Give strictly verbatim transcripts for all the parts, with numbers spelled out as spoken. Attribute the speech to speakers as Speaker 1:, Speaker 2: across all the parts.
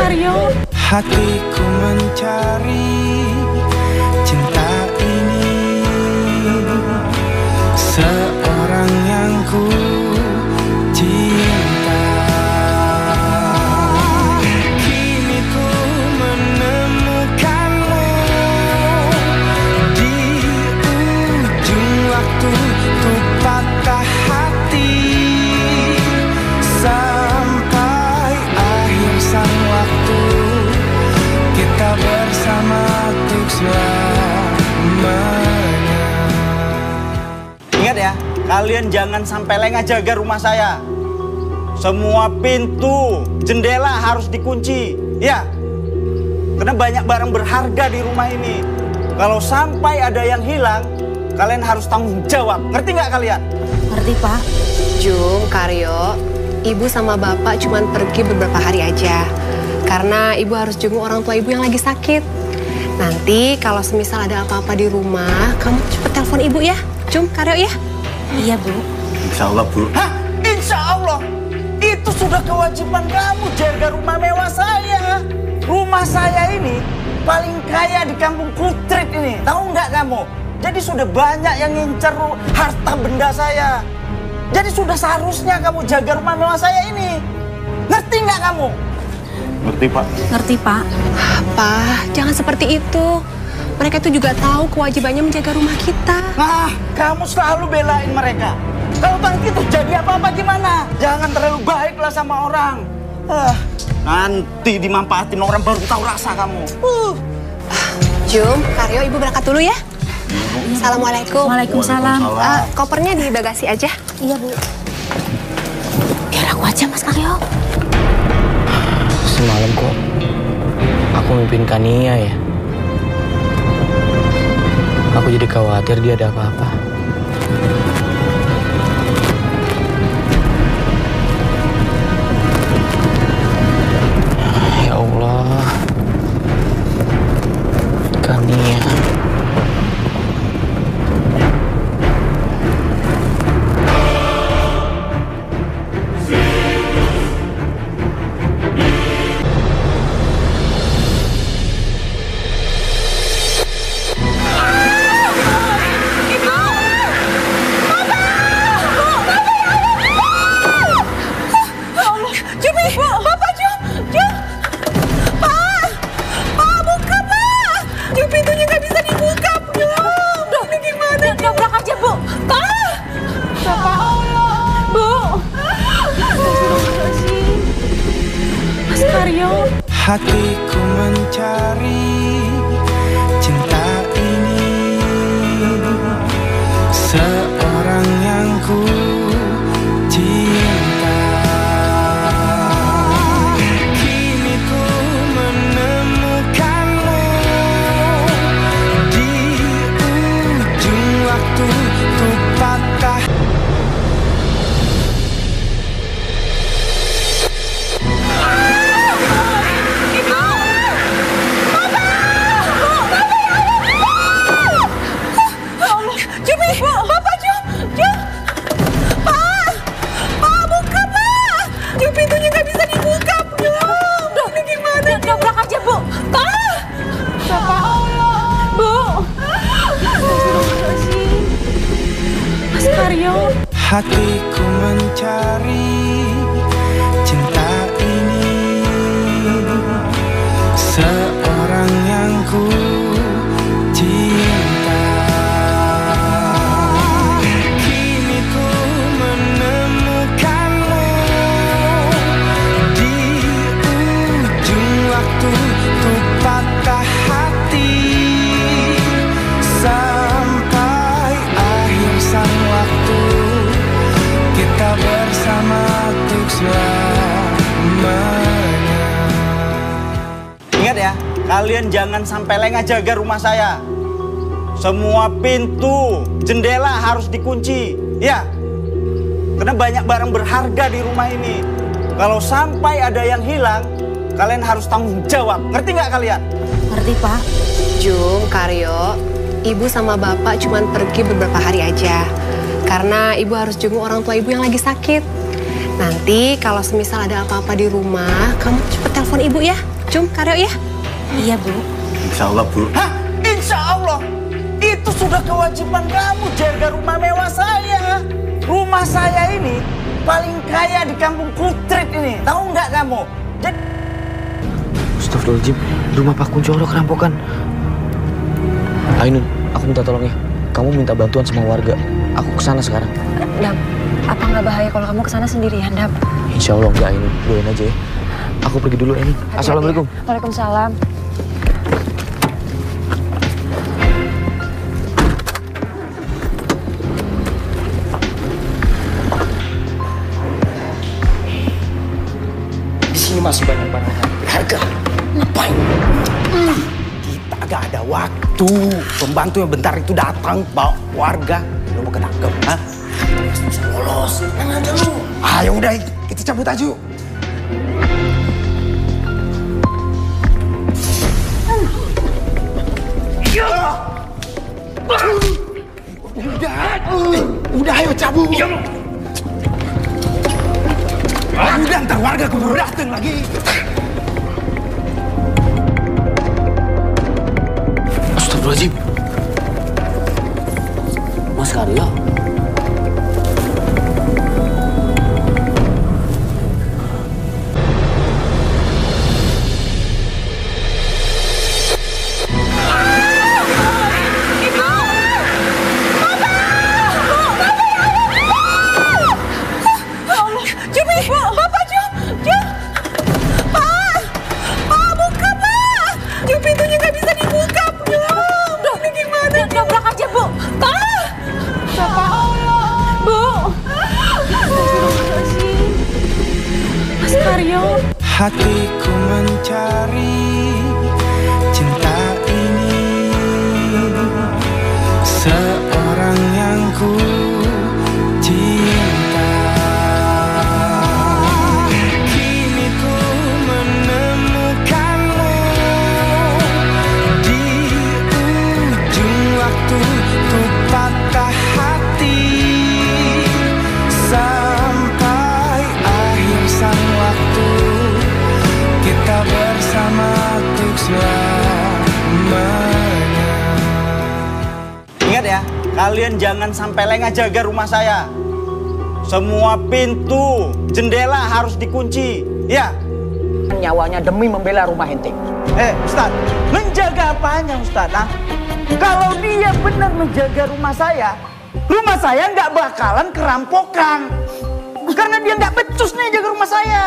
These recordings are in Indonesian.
Speaker 1: Karyo.
Speaker 2: Hatiku mencari cinta ini, seorang yang ku cinta. Kini ku menemukanmu di ujung waktu, ku patah hati sampai akhir sang waktu, kita bersama untuk selamanya.
Speaker 3: Ingat ya, kalian jangan sampai lengah jaga rumah saya. Semua pintu, jendela harus dikunci, ya. Karena banyak barang berharga di rumah ini. Kalau sampai ada yang hilang, kalian harus tanggung jawab. Ngerti nggak kalian?
Speaker 1: Ngerti, Pak.
Speaker 4: Jung, Karyo, Ibu sama Bapak cuma pergi beberapa hari aja. Karena Ibu harus jenguk orang tua Ibu yang lagi sakit. Nanti kalau semisal ada apa-apa di rumah, kamu cepet telepon Ibu ya. Jung, Karyo ya.
Speaker 1: Iya, Bu.
Speaker 3: Insya Allah, Bu. Hah? Insya Allah? Itu sudah kewajiban kamu jaga rumah mewah saya. Rumah saya ini paling kaya di kampung Kutrit ini. Tahu nggak kamu? Jadi sudah banyak yang ngincer harta benda saya. Jadi sudah seharusnya kamu jaga rumah mewah saya ini. Ngerti nggak kamu?
Speaker 5: Ngerti, Pak.
Speaker 1: Ngerti, Pak.
Speaker 4: Pak, jangan seperti itu. Mereka itu juga tahu kewajibannya menjaga rumah kita.
Speaker 3: Nah, kamu selalu belain mereka. Kalau nanti terjadi apa-apa gimana? Jangan terlalu baiklah sama orang. Ah, nanti dimanfaatin orang baru tahu rasa kamu. Uh.
Speaker 4: Jung, Karyo, Ibu berangkat dulu ya. Assalamualaikum.
Speaker 1: Waalaikumsalam.
Speaker 4: Uh, kopernya di bagasi aja.
Speaker 1: Iya, Bu. Biar aku aja, Mas Karyo.
Speaker 2: Semalam kok aku mimpin Kania ya. Aku jadi khawatir dia ada apa-apa. Ya Allah, Kania. Hatiku mencari cinta ini, seorang yang ku cinta. Kini ku menemukanmu di ujung waktu, ku patah. Hatiku mencari cinta ini, seorang yang ku cinta. Kini ku menemukanmu di ujung waktu, ku patah hati sampai akhir sang waktu, kita bersama untuk selamanya.
Speaker 3: Ingat ya, kalian jangan sampai lengah jaga rumah saya. Semua pintu, jendela harus dikunci, ya. Karena banyak barang berharga di rumah ini. Kalau sampai ada yang hilang, kalian harus tanggung jawab. Ngerti nggak kalian?
Speaker 1: Ngerti, Pak.
Speaker 4: Jung, Karyo, Ibu sama Bapak cuma pergi beberapa hari aja. Karena Ibu harus jenguk orang tua Ibu yang lagi sakit. Nanti kalau semisal ada apa-apa di rumah, kamu cepet telepon ibu ya. Cum, Karyo ya.
Speaker 1: Iya, Bu.
Speaker 3: Insya Allah, Bu. Hah? Insya Allah? Itu sudah kewajiban kamu jaga rumah mewah saya. Rumah saya ini paling kaya di kampung Kutrit ini. Tahu nggak kamu? Jadi...
Speaker 2: Astagfirullahaladzim, rumah Pak Kuncoro kerampokan. Ainun, aku minta tolong ya. Kamu minta bantuan sama warga. Aku kesana sekarang.
Speaker 1: Dap, apa nggak bahaya kalau kamu kesana sendirian, Dap?
Speaker 2: Insya Allah enggak, Ainun. Doain aja ya. Aku pergi dulu, Ainun. Assalamualaikum.
Speaker 1: Waalaikumsalam.
Speaker 3: Di sini masih banyak barang berharga. Ngapain? Hmm. Kita agak ada waktu. Pembantu yang bentar itu datang bawa warga. Lu mau ketangkep, hah? Bisa lolos. Yang ada lu. Ayo udah, kita cabut aja. Udah, udah ayo cabut. Udah, ntar warga keburu dateng lagi.
Speaker 2: Astagfirullahaladzim.
Speaker 5: Mas Karyo.
Speaker 6: Hatiku mencari cinta ini, seorang yang ku cinta. Kini ku menemukanmu di ujung waktu, ku patah hati sampai akhir sang waktu. Kita bersama untuk selamanya.
Speaker 3: Ingat ya, kalian jangan sampai lengah jaga rumah saya. Semua pintu, jendela harus dikunci, ya.
Speaker 5: Nyawanya demi membela rumah ente.
Speaker 3: Eh, Ustadz, menjaga apanya Ustadz? Ah? Kalau dia benar menjaga rumah saya, rumah saya nggak bakalan kerampokan. Karena dia nggak becus nih jaga rumah saya.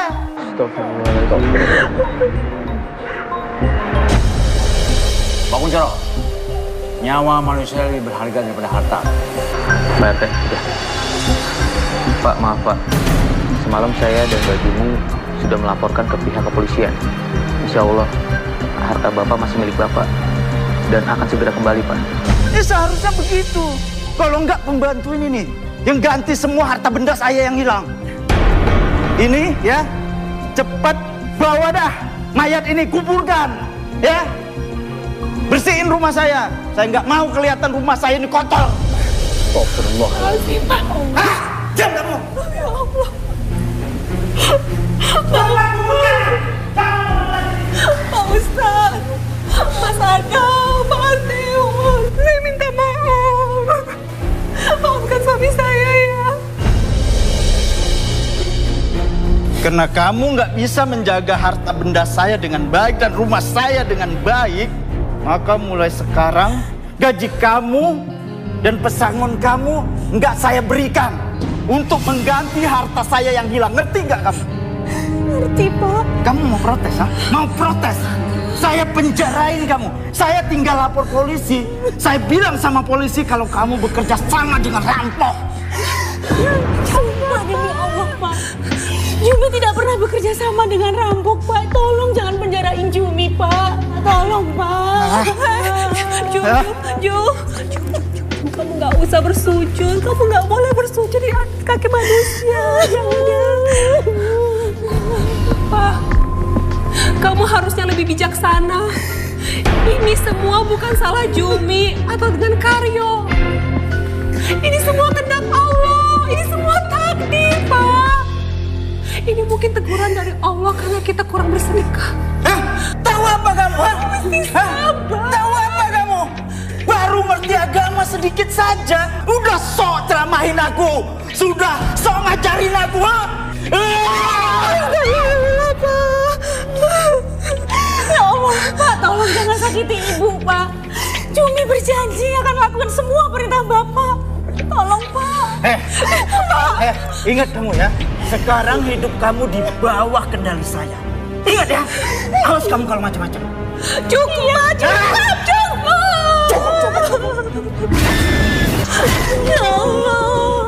Speaker 5: Pak Kuncoro, nyawa manusia lebih berharga daripada harta.
Speaker 2: Pak R T, udah. Pak, maaf Pak. Semalam saya dan bajumu sudah melaporkan ke pihak kepolisian. Insya Allah, harta Bapak masih milik Bapak. Dan akan segera kembali, Pak.
Speaker 3: Ya seharusnya begitu. Kalau nggak pembantu ini nih, yang ganti semua harta benda saya yang hilang. Ini ya, cepat bawa dah mayat ini, kuburkan. Ya, bersihin rumah saya. Saya nggak mau kelihatan rumah saya ini kotor.
Speaker 2: Astagfirullahaladzim.
Speaker 3: Hah? Diam kamu.
Speaker 1: Ya Allah. Pak Ustadz, Mas Adam, Pak Anteo, saya minta maaf. Maafkan suami saya ya.
Speaker 3: Karena kamu nggak bisa menjaga harta benda saya dengan baik dan rumah saya dengan baik, maka mulai sekarang gaji kamu dan pesangon kamu nggak saya berikan untuk mengganti harta saya yang hilang. Ngerti nggak kamu?
Speaker 1: Ngerti, Pak.
Speaker 3: Kamu mau protes, ha? Mau protes? Saya penjarain kamu. Saya tinggal lapor polisi. Saya bilang sama polisi kalau kamu bekerja sama dengan rampok.
Speaker 1: Sumpah demi Allah, Pak. Jumi tidak pernah bekerja sama dengan rampok, Pak. Tolong jangan penjarain Jumi, Pak. Tolong, Pak. Jum, Jum, Jum, kamu nggak usah bersujud. Kamu nggak boleh bersujud di kaki manusia. Jangan. Pak, kamu harusnya lebih bijaksana. Ini semua bukan salah Jumi atau dengan Karyo. Ini semua kehendak Allah. Ini semua takdir, Pak.
Speaker 4: Ini mungkin teguran dari Allah karena kita kurang bersedekah.
Speaker 3: Hah? Tahu apa kamu? Hah? Hah? Tahu apa kamu? Baru ngerti agama sedikit saja, udah sok ceramahin aku, sudah sok ngajarin aku, ha?
Speaker 1: Ya Allah, Pak, tolong jangan sakiti ibu, Pak. Cumi berjanji akan lakukan semua perintah Bapak. Tolong, Pak.
Speaker 3: Eh, eh, ingat kamu ya, sekarang hidup kamu di bawah kendali saya. Ingat ya, awas kamu kalau macam-macam.
Speaker 1: Cukup, Pak, cukup, cukup.
Speaker 3: Cukup, cukup, cukup.
Speaker 1: Ya Allah.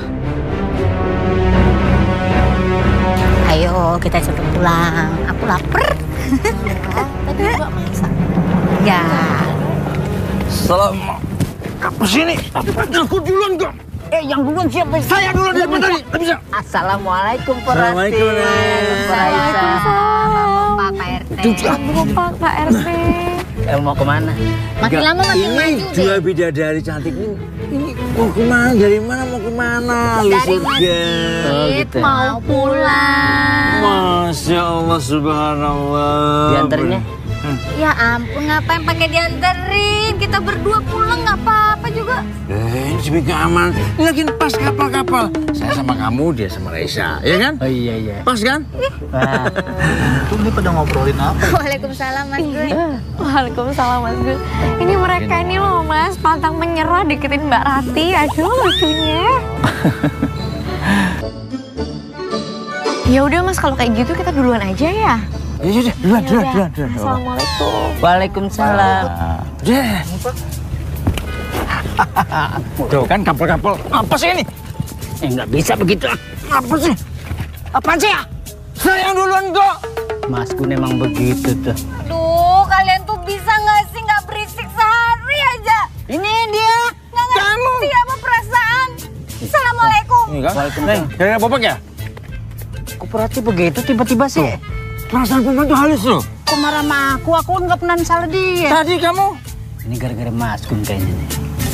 Speaker 7: Ayo kita cepet pulang. Aku lapar. Tadi juga masak. Ya.
Speaker 5: Salam. Apa sini? Aku duluan kok.
Speaker 7: Eh, yang duluan siapa?
Speaker 5: Saya duluan dari tadi. Tidak bisa.
Speaker 7: Assalamualaikum Pak Rasti.
Speaker 5: Assalamualaikum,
Speaker 7: Waalaikumsalam. Pak Pak R T.
Speaker 4: Lupa Pak R T.
Speaker 7: Eh, mau kemana? Makin lama makin maju
Speaker 5: Ini dua
Speaker 7: deh.
Speaker 5: bidadari cantik ini. Ini mau kemana? Dari mana mau kemana? Lu
Speaker 7: Dari
Speaker 5: surga.
Speaker 7: masjid mau pulang.
Speaker 5: Masya Allah, subhanallah.
Speaker 7: Diantarnya? Ya ampun, ngapain pakai dianterin? Kita berdua pulang nggak apa-apa juga.
Speaker 5: Eh, ini lebih aman. Ini lagi pas kapal-kapal. Saya sama kamu, dia sama Raisa, ya kan?
Speaker 7: Oh iya iya.
Speaker 5: Pas kan?
Speaker 3: Tuh ini pada ngobrolin apa?
Speaker 7: Waalaikumsalam Mas Gun.
Speaker 4: Waalaikumsalam Mas Gun. Ini mereka ini loh Mas, pantang menyerah deketin Mbak Rati. Aduh lucunya. Ya udah Mas, kalau kayak gitu kita duluan aja ya.
Speaker 5: Ya udah, duluan, duluan, duluan, duluan.
Speaker 4: Assalamualaikum.
Speaker 7: Waalaikumsalam.
Speaker 5: Udah. Tuh kan kapal-kapal. Apa sih ini?
Speaker 7: Eh nggak bisa begitu.
Speaker 5: Apa sih?
Speaker 7: Apaan sih ya?
Speaker 5: Saya yang duluan kok.
Speaker 7: Mas Gun emang begitu tuh.
Speaker 8: Aduh, kalian tuh bisa nggak sih nggak berisik sehari aja?
Speaker 7: Ini dia.
Speaker 8: Nggak ngerti apa perasaan. Assalamualaikum.
Speaker 5: Ini kan? Nih, gara-gara popok ya?
Speaker 7: Kok berarti begitu tiba-tiba sih?
Speaker 5: Perasaan popok tuh halus loh.
Speaker 7: Kok marah sama aku? Aku nggak pernah salah dia.
Speaker 5: Tadi kamu.
Speaker 7: Ini gara-gara Mas Gun kayaknya nih.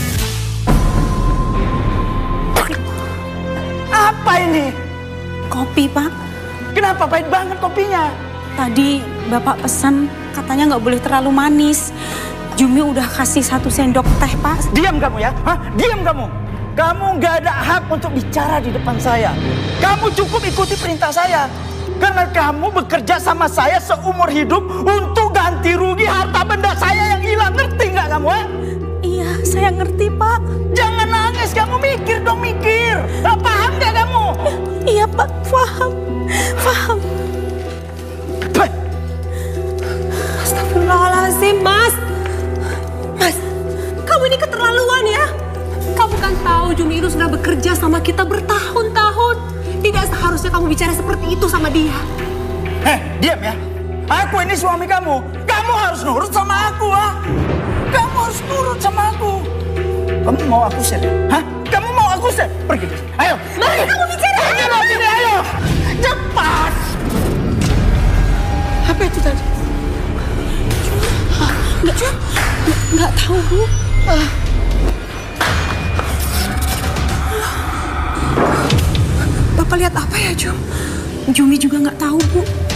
Speaker 3: Apa ini?
Speaker 1: Kopi, Pak.
Speaker 3: Kenapa pahit banget kopinya?
Speaker 1: Tadi Bapak pesan katanya nggak boleh terlalu manis. Jumi udah kasih satu sendok teh, Pak.
Speaker 3: Diam kamu ya, hah? Diam kamu. Kamu nggak ada hak untuk bicara di depan saya. Kamu cukup ikuti perintah saya. Karena kamu bekerja sama saya seumur hidup untuk ganti rugi harta benda saya yang hilang. Ngerti nggak kamu, ha?
Speaker 1: Iya, saya ngerti, Pak.
Speaker 3: Jangan nangis, kamu mikir dong, mikir. Ah, paham nggak kamu?
Speaker 1: Iya, Pak. Paham. Paham.
Speaker 3: Bah.
Speaker 1: Astagfirullahaladzim, Mas. Mas, kamu ini keterlaluan ya. Kamu kan tahu Jumi itu sudah bekerja sama kita bertahun-tahun. Tidak seharusnya kamu bicara seperti itu sama dia.
Speaker 3: Heh, diam ya. Aku ini suami kamu. Kamu harus nurut sama aku, ha? Kamu harus nurut sama aku. Kamu mau aku share? Hah? Kamu mau aku share? Pergi dari sini. Ayo.
Speaker 1: Mari kamu bicara.
Speaker 3: Pergi dari sini, ayo. Cepat.
Speaker 1: Apa itu tadi? Enggak, enggak tahu, Bu. Ah. Bapak lihat apa ya, Jum? Jumi juga nggak tahu, Bu.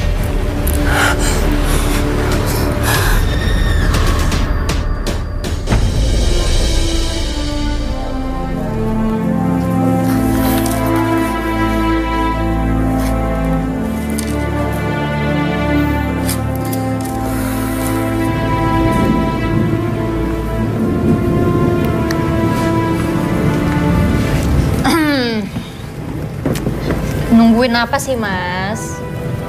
Speaker 8: Nungguin apa sih, Mas?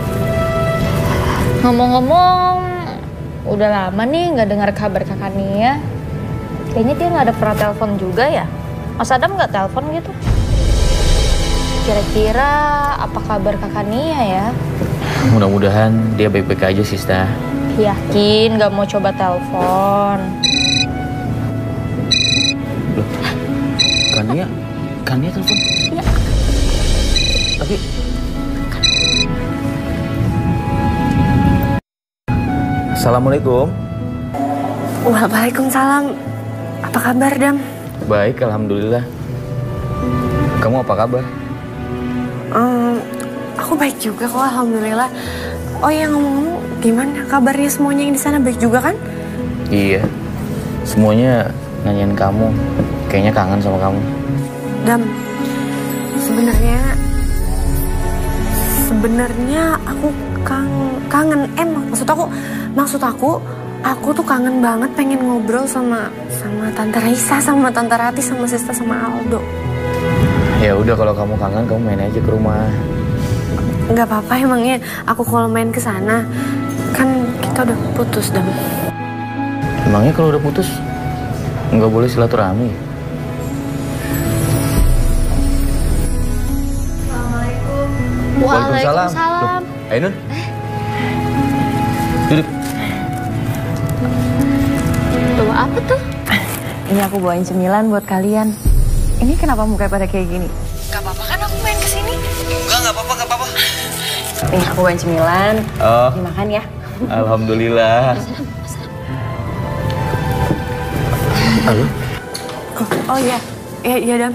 Speaker 8: Ngomong-ngomong, udah lama nih nggak dengar kabar kakak Nia. Kayaknya dia nggak ada pernah telepon juga ya. Mas Adam nggak telepon gitu. Kira-kira apa kabar kakak Nia ya?
Speaker 2: Mudah-mudahan dia baik-baik aja, Sista.
Speaker 8: Yakin nggak mau coba telepon?
Speaker 2: Loh, Kania, Kania telepon.
Speaker 8: Iya.
Speaker 2: Tapi Assalamualaikum.
Speaker 4: Waalaikumsalam. Apa kabar, Dam?
Speaker 2: Baik, alhamdulillah. Kamu apa kabar?
Speaker 4: Um, aku baik juga kok, alhamdulillah. Oh iya, ngomong-ngomong, gimana kabarnya semuanya yang di sana, baik juga kan?
Speaker 2: Iya, semuanya nanyain kamu. Kayaknya kangen sama kamu.
Speaker 4: Dam, sebenarnya sebenarnya aku kang, kangen. Eh, maksud aku, maksud aku, aku tuh kangen banget pengen ngobrol sama sama Tante Raisa, sama Tante Rati, sama Sista, sama Aldo.
Speaker 2: Ya udah, kalau kamu kangen, kamu main aja ke rumah.
Speaker 4: Nggak apa-apa emangnya aku kalau main ke sana, kan kita udah putus, Dam.
Speaker 2: Emangnya kalau udah putus nggak boleh silaturahmi?
Speaker 8: Assalamualaikum.
Speaker 2: Waalaikumsalam.
Speaker 8: Waalaikumsalam.
Speaker 2: Loh, Ainun. Duduk.
Speaker 8: Tuh, apa tuh?
Speaker 1: Ini aku bawain cemilan buat kalian. Ini kenapa mukanya pada kayak gini?
Speaker 4: Gak apa-apa kan aku main ke sini?
Speaker 3: Enggak, enggak apa-apa, enggak apa-apa.
Speaker 1: Nih aku bawain cemilan.
Speaker 2: Oh.
Speaker 1: Dimakan ya.
Speaker 2: Alhamdulillah. Halo?
Speaker 4: Oh, oh iya, iya, iya Dam.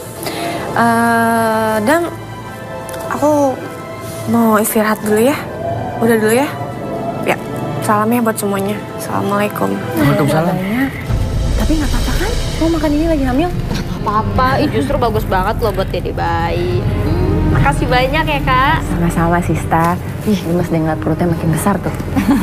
Speaker 4: Uh, Dam, aku mau istirahat dulu ya. Udah dulu ya. Ya, salam ya buat semuanya. Assalamualaikum.
Speaker 2: Waalaikumsalam.
Speaker 1: Tapi nggak apa-apa kan? Mau makan ini lagi hamil?
Speaker 8: Apa-apa, ih justru bagus banget loh buat jadi bayi. Hmm, makasih banyak ya, Kak.
Speaker 1: Sama-sama, Sista. Ih, gemes deh ngeliat perutnya makin besar tuh.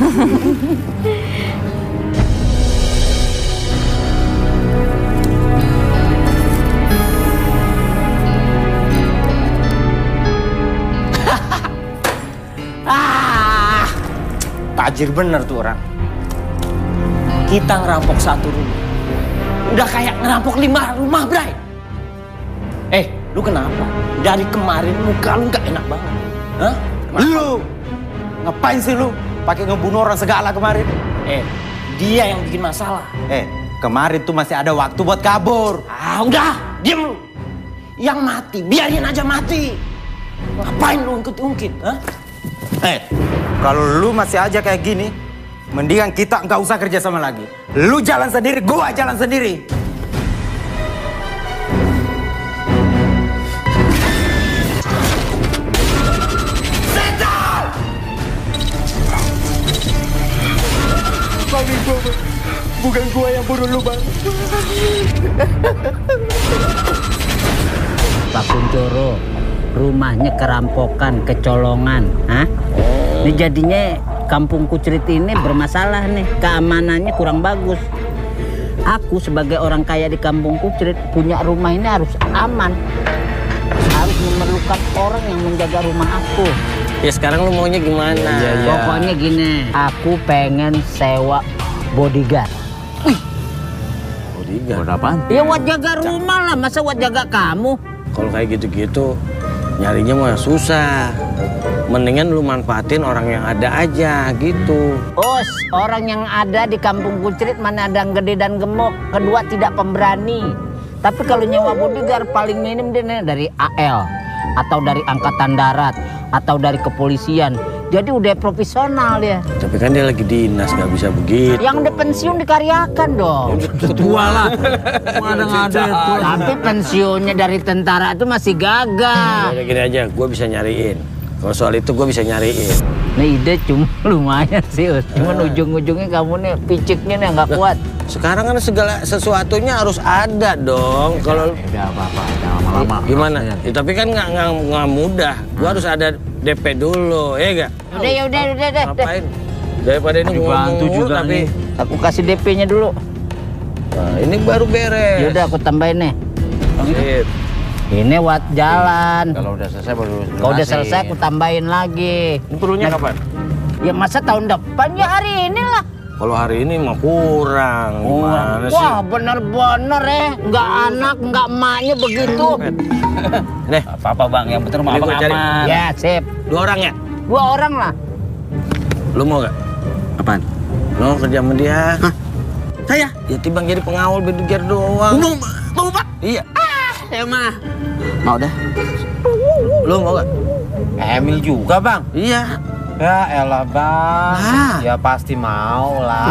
Speaker 3: Ah, tajir bener tuh orang. Kita ngerampok satu rumah, udah kayak ngerampok lima rumah, Bray. Eh, lu kenapa? Dari kemarin muka lu gak enak banget. Hah? Lu ngapain sih lu pakai ngebunuh orang segala kemarin? Eh, dia yang bikin masalah. Eh, kemarin tuh masih ada waktu buat kabur. Ah, udah, diem lu. Yang mati, biarin aja mati. Ngapain lu ungkit-ungkit, hah? Eh, kalau lu masih aja kayak gini, mendingan kita nggak usah kerja sama lagi. Lu jalan sendiri, gua jalan sendiri. Setan! Mami gua, bukan gua yang bunuh lu, Bang.
Speaker 9: Pak Kuncoro, rumahnya kerampokan, kecolongan, hah? Ini jadinya Kampung Kucrit ini bermasalah nih, keamanannya kurang bagus. Aku sebagai orang kaya di Kampung Kucrit punya rumah ini harus aman, harus memerlukan orang yang menjaga rumah aku.
Speaker 3: Ya sekarang lu maunya gimana?
Speaker 9: Ya, ya. Pokoknya gini, aku pengen sewa bodyguard.
Speaker 3: Wih, bodyguard?
Speaker 5: Buat apaan?
Speaker 9: Ya buat jaga rumah lah, masa buat jaga kamu?
Speaker 3: Kalau kayak gitu-gitu, nyarinya mah susah. Mendingan lu manfaatin orang yang ada aja gitu.
Speaker 9: Bos, orang yang ada di Kampung Kucrit mana ada yang gede dan gemuk. Kedua tidak pemberani. Tapi kalau nyewa bodyguard paling minim dia nih dari A L atau dari Angkatan Darat atau dari kepolisian. Jadi udah profesional ya.
Speaker 3: Tapi kan dia lagi dinas, nggak bisa begitu.
Speaker 9: Yang udah pensiun dikaryakan dong.
Speaker 5: Tua lah. Mana nggak ada itu.
Speaker 9: Tapi pensiunnya dari tentara itu masih gagal.
Speaker 3: Udah gini aja, gue bisa nyariin. Kalau soal itu gue bisa nyariin.
Speaker 9: Nih ide cuma lumayan sih, Us. Cuman ujung-ujungnya kamu nih piciknya nih nggak kuat.
Speaker 3: Sekarang kan segala sesuatunya harus ada dong. Kalau
Speaker 5: Udah apa-apa, jangan lama-lama.
Speaker 3: gimana? Ya, tapi kan nggak nggak nggak mudah. Gue harus ada D P dulu, ya gak?
Speaker 9: Udah ya udah udah deh.
Speaker 3: Ngapain? Daripada ini
Speaker 5: Dibantu
Speaker 3: ngomong
Speaker 5: juga
Speaker 3: tapi
Speaker 5: nih.
Speaker 9: Aku kasih D P-nya dulu.
Speaker 3: nah, ini baru beres.
Speaker 9: Ya udah aku tambahin nih.
Speaker 3: Sip.
Speaker 9: Ini buat jalan.
Speaker 5: Kalau udah selesai baru
Speaker 9: Kalau udah
Speaker 5: lunasin.
Speaker 9: selesai aku tambahin lagi.
Speaker 3: Ini perlunya kapan?
Speaker 9: Ya masa tahun depan ya hari ini lah.
Speaker 3: Kalau hari ini mah kurang. Gimana sih?
Speaker 9: Wah bener-bener ya. Nggak anak, nggak emaknya begitu.
Speaker 3: Nih,
Speaker 5: Apa-apa bang, yang penting rumah
Speaker 3: Ini
Speaker 5: abang
Speaker 3: gua cari.
Speaker 5: aman.
Speaker 9: Ya sip.
Speaker 3: dua orang ya?
Speaker 9: Dua orang lah.
Speaker 3: Lu mau gak?
Speaker 5: Apaan?
Speaker 3: Lu kerja sama dia?
Speaker 5: Hah? Saya?
Speaker 3: Ya timbang jadi pengawal bodyguard doang.
Speaker 5: Mau, mau pak?
Speaker 3: Iya.
Speaker 5: Ya mah. Mau dah.
Speaker 3: Lu mau gak?
Speaker 10: Emil juga bang?
Speaker 3: Iya.
Speaker 10: Ya elah bang,
Speaker 3: Ah.
Speaker 10: ya pasti mau lah.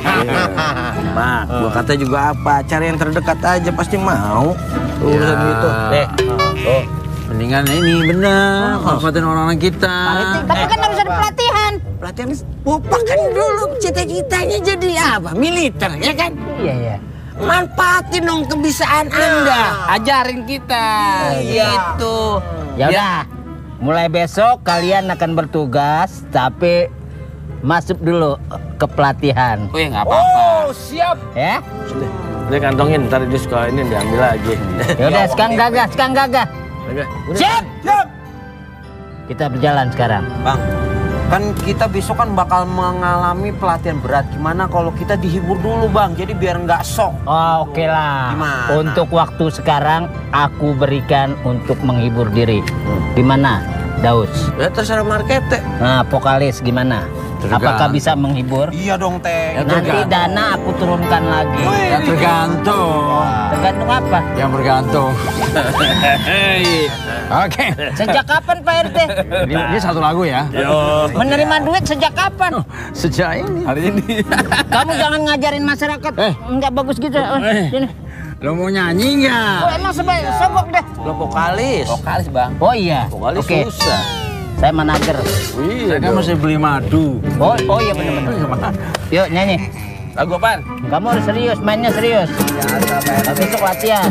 Speaker 3: Pak, gua kata juga apa? Cari yang terdekat aja pasti mau. Urusan gitu. Nih, tuh.
Speaker 5: Mendingan ini bener, manfaatin orang-orang kita.
Speaker 11: Tapi kan harus ada pelatihan. Pelatihan lupakan dulu cita-citanya jadi apa? Militer, ya kan?
Speaker 9: Iya, iya.
Speaker 11: Manfaatin dong kebiasaan Anda. Ajarin kita. Gitu.
Speaker 9: Ya udah. Mulai besok kalian akan bertugas, tapi masuk dulu ke pelatihan.
Speaker 5: Oh ya nggak apa-apa.
Speaker 11: Oh siap.
Speaker 9: Ya?
Speaker 5: Sudah. Dia kantongin, ntar di sekolah ini diambil lagi.
Speaker 9: Ya udah, sekarang gagah, sekarang gagah.
Speaker 11: Siap. Siap.
Speaker 9: Kita berjalan sekarang.
Speaker 10: Bang, kan kita besok kan bakal mengalami pelatihan berat. Gimana kalau kita dihibur dulu bang, jadi biar nggak shock.
Speaker 9: Oh, oke lah.
Speaker 10: Gimana?
Speaker 9: Untuk waktu sekarang aku berikan untuk menghibur diri. Gimana, Daus?
Speaker 10: Ya terserah markete.
Speaker 9: Nah, vokalis gimana? Apakah bisa menghibur?
Speaker 10: Iya dong teh.
Speaker 9: Ya, nanti dana aku turunkan lagi.
Speaker 5: Ya tergantung.
Speaker 9: Tergantung apa?
Speaker 5: Yang bergantung. Oke.
Speaker 9: Sejak kapan Pak R T?
Speaker 5: Ini, ini satu lagu ya.
Speaker 10: Yo.
Speaker 9: Menerima duit sejak kapan?
Speaker 5: Sejak ini. Hari ini.
Speaker 9: Kamu jangan ngajarin masyarakat.
Speaker 5: Eh.
Speaker 9: Enggak bagus gitu.
Speaker 5: Eh.
Speaker 9: Sini.
Speaker 5: Lo mau nyanyi nggak?
Speaker 9: Oh, emang sebaik sogok deh.
Speaker 10: Lo vokalis.
Speaker 5: Vokalis bang.
Speaker 9: Oh iya.
Speaker 5: Vokalis
Speaker 9: Oke.
Speaker 5: susah.
Speaker 9: Saya manajer.
Speaker 5: Wih, saya kan mesti beli madu.
Speaker 9: Oh, oh iya benar-benar. Yuk nyanyi.
Speaker 5: Lagu apaan?
Speaker 9: Kamu harus serius, mainnya serius. Nanti besok latihan.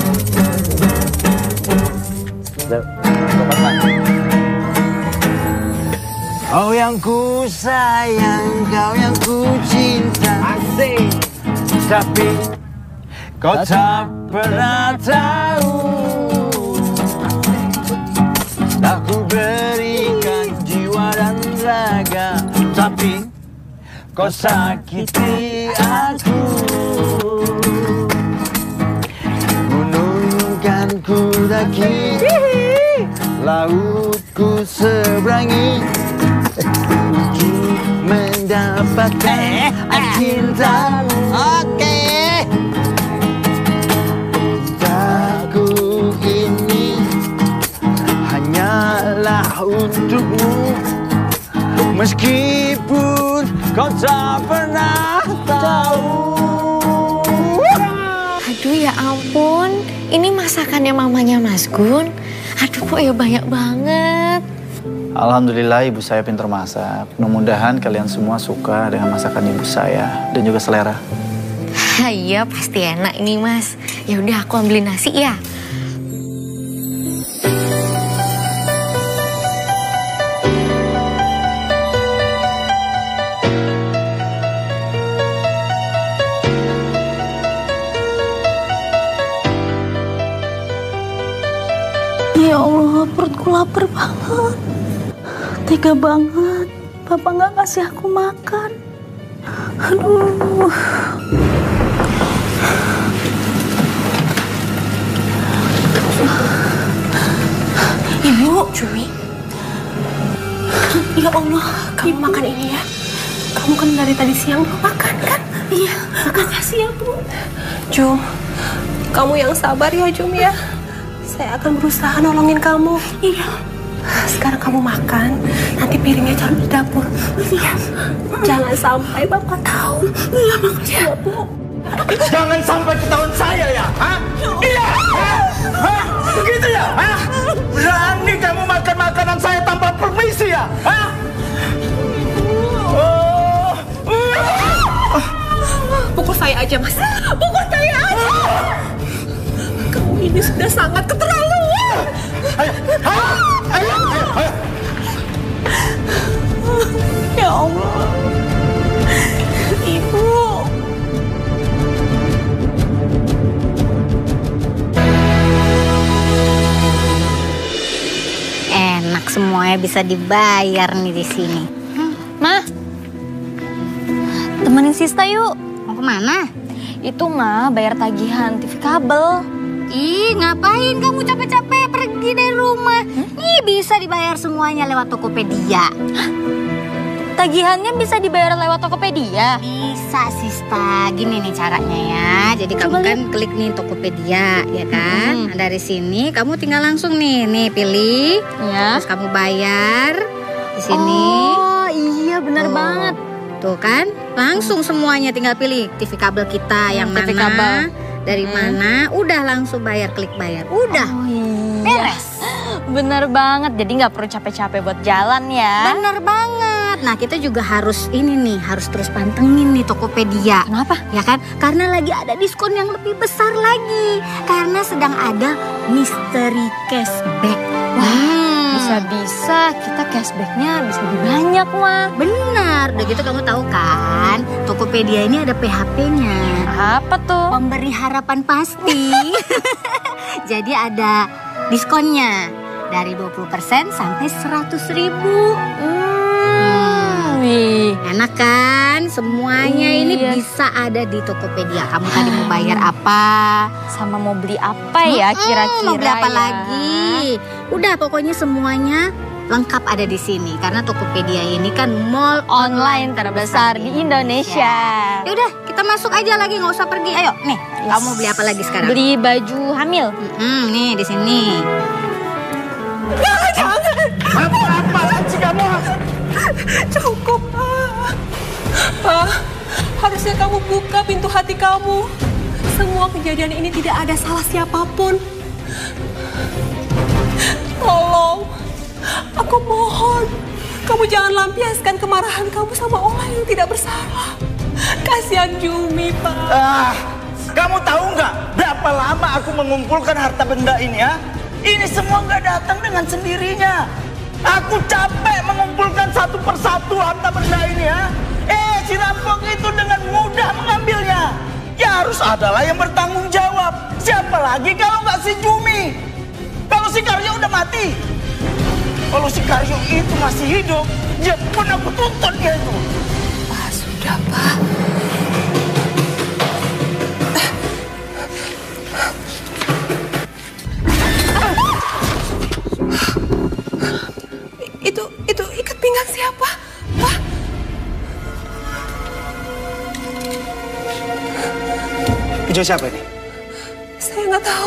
Speaker 10: Oh yang ku sayang, kau yang ku cinta. Asik. Tapi kau tak pernah tahu. Aku berikan jiwa dan raga, tapi kau sakiti aku. Gunung ku daki, lautku seberangi, untuk mendapatkan cintamu. Oke. Cintaku ini hanyalah untukmu, meskipun kau tak pernah tahu.
Speaker 7: Aduh ya ampun, ini masakannya mamanya Mas Gun. Aduh kok ya banyak banget.
Speaker 12: Alhamdulillah ibu saya pintar masak. Mudah-mudahan kalian semua suka dengan masakan ibu saya dan juga selera.
Speaker 7: Iya pasti enak ini Mas. Ya udah aku ambilin nasi ya.
Speaker 1: Ya Allah, perutku lapar banget. Tega banget, Bapak nggak kasih aku makan. Aduh. Ibu, Cumi. Ya Allah, kamu Ibu. Makan ini ya. Kamu kan dari tadi siang belum makan kan? Iya, makasih ya Bu. Jum, kamu yang sabar ya Jum ya. Saya akan berusaha nolongin kamu. Iya. Sekarang kamu makan, nanti piringnya taruh di dapur. Iya. Jangan sampai Bapak tahu. Iya, makasih ya, Bu.
Speaker 3: Jangan sampai ketahuan saya ya, hah? Iya, hah? Hah? Begitu ya, hah? Berani kamu makan makanan saya tanpa permisi ya, hah? Oh.
Speaker 1: Pukul saya aja, Mas. Pukul saya aja. Kamu ini sudah sangat keterlaluan.
Speaker 3: Ayo, ayo, ayo, ayo.
Speaker 1: Ya Allah. Ibu.
Speaker 7: Enak semuanya bisa dibayar nih di sini.
Speaker 8: Mah,
Speaker 7: Temenin Sista yuk. Mau kemana?
Speaker 8: itu mah bayar tagihan T V kabel.
Speaker 7: Ih, ngapain kamu capek-capek pergi dari rumah? Hmm? Nih bisa dibayar semuanya lewat Tokopedia.
Speaker 8: Hah? Tagihannya bisa dibayar lewat Tokopedia?
Speaker 7: Bisa, Sista. Gini nih caranya ya. Jadi kamu kan klik nih Tokopedia, ya kan? Hmm. Nah, dari sini kamu tinggal langsung nih, nih pilih.
Speaker 8: Ya.
Speaker 7: Terus kamu bayar di sini.
Speaker 8: Oh, iya benar
Speaker 7: Tuh.
Speaker 8: banget.
Speaker 7: Tuh kan? Langsung semuanya tinggal pilih T V kabel kita yang
Speaker 8: T V
Speaker 7: mana.
Speaker 8: kabel.
Speaker 7: Dari hmm. mana? Udah langsung bayar, klik bayar. Udah.
Speaker 8: Oh, iya.
Speaker 7: Beres.
Speaker 8: Bener banget, jadi nggak perlu capek-capek buat jalan ya.
Speaker 7: Bener banget. Nah kita juga harus ini nih, harus terus pantengin nih Tokopedia.
Speaker 8: Kenapa?
Speaker 7: Ya kan, karena lagi ada diskon yang lebih besar lagi. Karena sedang ada mystery cashback.
Speaker 8: Wah, bisa-bisa kita cashbacknya bisa lebih banyak, Mah.
Speaker 7: Benar, udah gitu kamu tahu kan, Tokopedia ini ada P H P-nya.
Speaker 8: Apa tuh?
Speaker 7: Pemberi harapan pasti. Jadi ada diskonnya dari dua puluh persen sampai seratus ribu.
Speaker 8: Hmm, wih.
Speaker 7: Enak kan? Semuanya
Speaker 8: Iya.
Speaker 7: ini bisa ada di Tokopedia. Kamu tadi mau bayar apa?
Speaker 8: Sama mau beli apa ya kira-kira?
Speaker 7: Mau beli apa
Speaker 8: ya?
Speaker 7: lagi? Udah pokoknya semuanya lengkap ada di sini. Karena Tokopedia ini kan mall
Speaker 8: Online terbesar di Indonesia.
Speaker 7: Ya udah, kita masuk aja lagi, nggak usah pergi. Ayo, nih,
Speaker 8: Yes.
Speaker 7: kamu beli apa lagi sekarang?
Speaker 8: Beli baju hamil.
Speaker 7: Hmm, nih di sini.
Speaker 1: Jangan.
Speaker 3: Apa sih kamu?
Speaker 1: Cukup, Pak. Pak, harusnya kamu buka pintu hati kamu. Semua kejadian ini tidak ada salah siapapun. Tolong, aku mohon. Kamu jangan lampiaskan kemarahan kamu sama orang yang tidak bersalah. Kasihan Jumi, Pak.
Speaker 3: Ah, kamu tahu nggak berapa lama aku mengumpulkan harta benda ini ya? Ini semua nggak datang dengan sendirinya. Aku capek mengumpulkan satu persatu harta benda ini ya. Eh, si rampok itu dengan mudah mengambilnya. Ya harus adalah yang bertanggung jawab. Siapa lagi kalau nggak si Jumi? Kalau si Karyo udah mati. Kalau si Karyo itu masih hidup, ya pun aku tuntut dia itu.
Speaker 1: Pak, sudah, Pak. Itu, itu ikat pinggang siapa? Pak?
Speaker 3: Ijo siapa ini?
Speaker 1: Saya nggak tahu.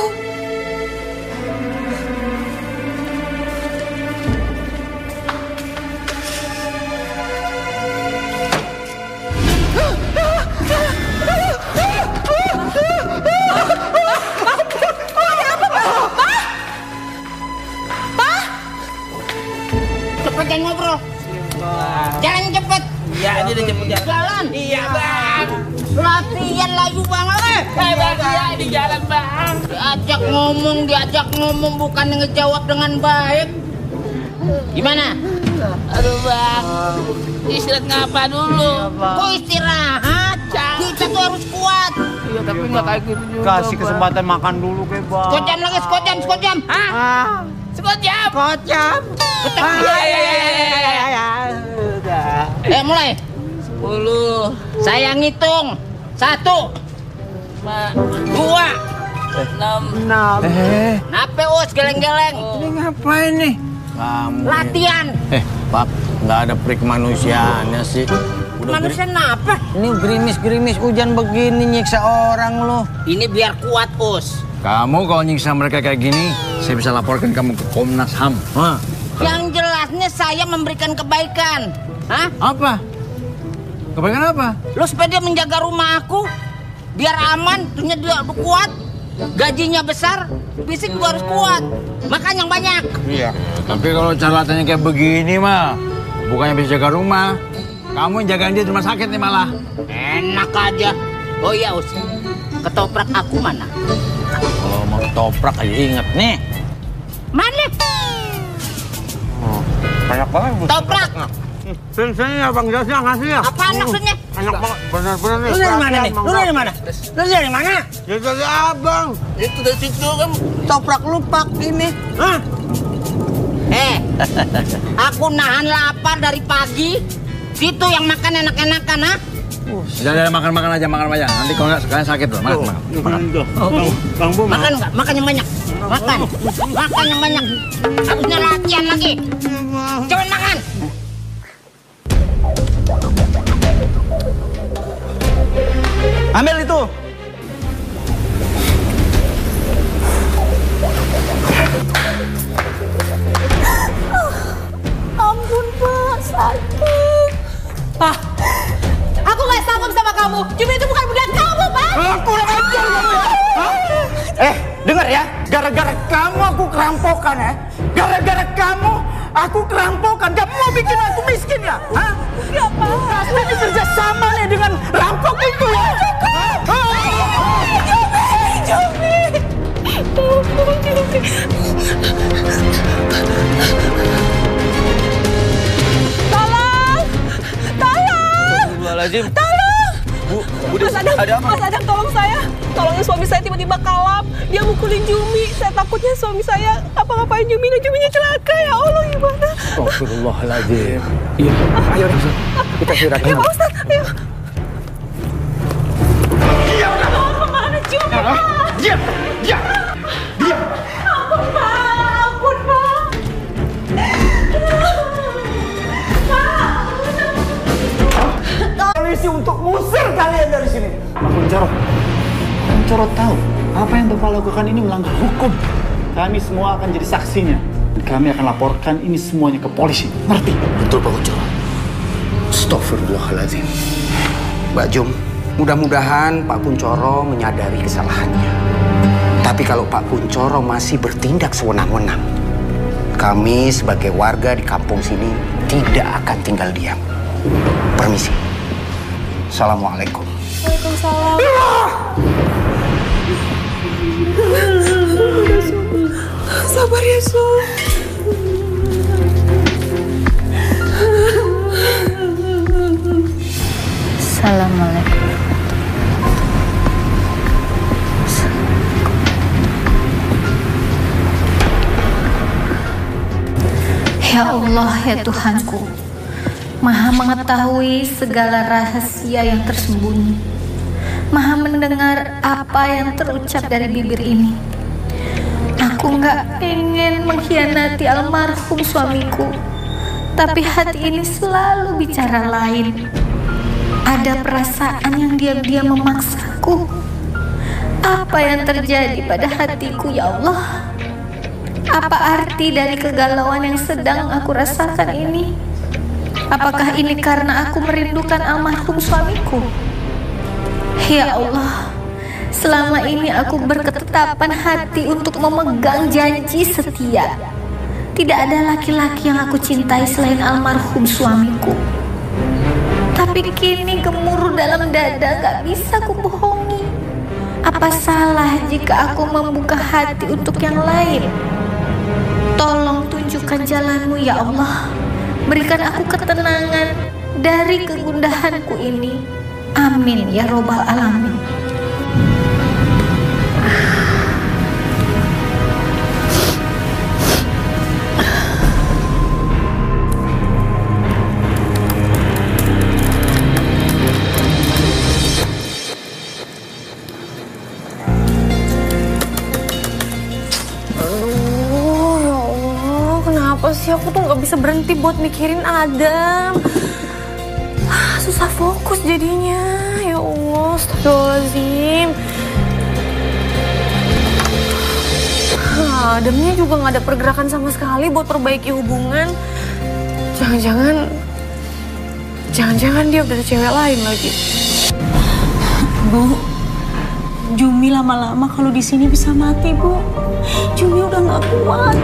Speaker 11: Cepet jangan ngobrol. Jalan cepet.
Speaker 10: Iya, ini udah cepet jalan.
Speaker 11: Jalan.
Speaker 10: Iya, Bang.
Speaker 11: Latihan layu banget. Eh,
Speaker 10: Eh, Bang, iya di jalan, Bang.
Speaker 11: Diajak ngomong, diajak ngomong bukan ngejawab dengan baik. Gimana?
Speaker 10: Aduh, Bang. Istirahat ngapa dulu?
Speaker 11: Kok istirahat? Kita tuh harus kuat.
Speaker 10: Iya, tapi nggak kayak gitu juga.
Speaker 5: Kasih kesempatan makan dulu ke Bang.
Speaker 11: Skot jam lagi, skot jam, skot jam.
Speaker 10: Hah? Sekot jam.
Speaker 11: Skot jam.
Speaker 10: Ah, iya, iya, iya, iya, iya.
Speaker 11: Eh, mulai.
Speaker 10: Sepuluh.
Speaker 11: Saya ngitung. Satu,
Speaker 10: Ma.
Speaker 11: dua,
Speaker 10: Enam.
Speaker 11: enam.
Speaker 12: Eh,
Speaker 11: Nape us geleng-geleng.
Speaker 12: ini ngapain nih?
Speaker 5: Kamu.
Speaker 11: Latihan.
Speaker 5: Eh, Pak, nggak ada prik manusianya sih. Udah
Speaker 11: Manusia napa?
Speaker 5: Ini gerimis-gerimis hujan begini nyiksa orang loh.
Speaker 11: Ini biar kuat us.
Speaker 5: Kamu kalau nyiksa mereka kayak gini, saya bisa laporkan kamu ke Komnas H A M. Hah?
Speaker 11: Yang jelasnya saya memberikan kebaikan. Hah?
Speaker 5: Apa? Kebaikan apa?
Speaker 11: Lo supaya dia menjaga rumah aku, biar aman, terusnya dia kuat, gajinya besar, fisik juga harus kuat, makan yang banyak.
Speaker 5: Iya. Tapi kalau cara latihannya kayak begini mah, bukannya bisa jaga rumah, kamu yang jagain dia di rumah sakit nih malah.
Speaker 11: Enak aja. Oh iya us, ketoprak aku mana?
Speaker 5: Kalau mau ketoprak aja inget nih.
Speaker 11: Mana?
Speaker 5: Oh, banyak banget bu.
Speaker 11: Toprak.
Speaker 5: Sini ya bang Jasnya ngasih ya.
Speaker 11: Apa maksudnya?
Speaker 5: Enak banget, benar-benar nih.
Speaker 11: Lu dari mana nih? Lu dari mana? Lu dari mana?
Speaker 5: Ya dari abang.
Speaker 10: Itu dari situ kan.
Speaker 11: Toprak lupak ini. Hah? Eh, aku nahan lapar dari pagi. Situ yang makan enak-enakan, ha?
Speaker 5: Jangan makan-makan aja, makan aja. Nanti kalau nggak sekalian sakit loh. Makan, makan. makan.
Speaker 11: Oh, Bang Bu, makan nggak? Makan yang banyak. Makan. Makan yang banyak. Harusnya latihan lagi. Coba makan.
Speaker 3: Ambil itu.
Speaker 1: Ampun, Pak, sakit. Pak, aku nggak sanggup sama kamu. Jumi itu bukan budak kamu, Pak.
Speaker 3: Aku udah ajar kamu ya. Hah? Eh, dengar ya. Gara-gara kamu aku kerampokan ya. Gara-gara kamu, aku kerampokan. Kamu mau bikin aku miskin ya? Hah?
Speaker 1: Enggak, Pak.
Speaker 3: Pasti ini kerja sama nih dengan rampok itu ya?
Speaker 1: Jumi! Tolong, Jumi! Tolong! Tolong!
Speaker 2: Astagfirullahaladzim.
Speaker 1: Tolong!
Speaker 2: Bu, Bu Desi,
Speaker 1: Mas Adang,
Speaker 2: ada apa?
Speaker 1: Mas Adang, tolong saya. Tolongin suami saya tiba-tiba kalap. Dia mukulin Jumi. Saya takutnya suami saya apa-ngapain Jumi dan Juminya celaka. Ya Allah, gimana?
Speaker 5: Astagfirullahaladzim. Iya, ayo kita segera
Speaker 1: Ayo, Pak Ustaz, ayo.
Speaker 3: Diam kamu!
Speaker 1: Oh, kemana Jumi, Pak?
Speaker 3: Diam! Diam! Diam!
Speaker 1: Ampun, Pak. Ampun, Pak. Pak.
Speaker 3: Polisi untuk ngusir kalian dari sini.
Speaker 12: Pak Kuncoro, Kuncoro tahu apa yang Bapak lakukan ini melanggar hukum. Kami semua akan jadi saksinya. Kami akan laporkan ini semuanya ke polisi. Ngerti?
Speaker 13: Betul, Pak Kuncoro. Astagfirullahaladzim. Mbak Jum, mudah-mudahan Pak Kuncoro menyadari kesalahannya. Tapi kalau Pak Kuncoro masih bertindak sewenang-wenang, kami sebagai warga di kampung sini tidak akan tinggal diam. Permisi. Assalamualaikum.
Speaker 1: Waalaikumsalam. Sabar ya, Sul.
Speaker 8: Assalamualaikum. Ya Allah, ya Tuhanku, Maha mengetahui segala rahasia yang tersembunyi, Maha mendengar apa yang terucap dari bibir ini. Aku nggak ingin mengkhianati almarhum suamiku, tapi hati ini selalu bicara lain. Ada perasaan yang diam-diam memaksaku. Apa yang terjadi pada hatiku, ya Allah? Apa arti dari kegalauan yang sedang aku rasakan ini? Apakah ini karena aku merindukan almarhum suamiku? Ya Allah, selama ini aku berketetapan hati untuk memegang janji setia. Tidak ada laki-laki yang aku cintai selain almarhum suamiku. Tapi kini gemuruh dalam dada, gak bisa ku bohongi. Apa salah jika aku membuka hati untuk yang lain? Tolong tunjukkan jalanmu, ya Allah. Berikan aku ketenangan dari kegundahanku ini. Amin ya robbal alamin.
Speaker 1: Aku tuh nggak bisa berhenti buat mikirin Adam. Susah fokus jadinya. Ya Allah, astagfirullahaladzim. Adamnya juga nggak ada pergerakan sama sekali buat perbaiki hubungan. Jangan-jangan, jangan-jangan dia udah ada cewek lain lagi. Bu, Jumi lama-lama kalau di sini bisa mati, Bu. Jumi udah nggak kuat.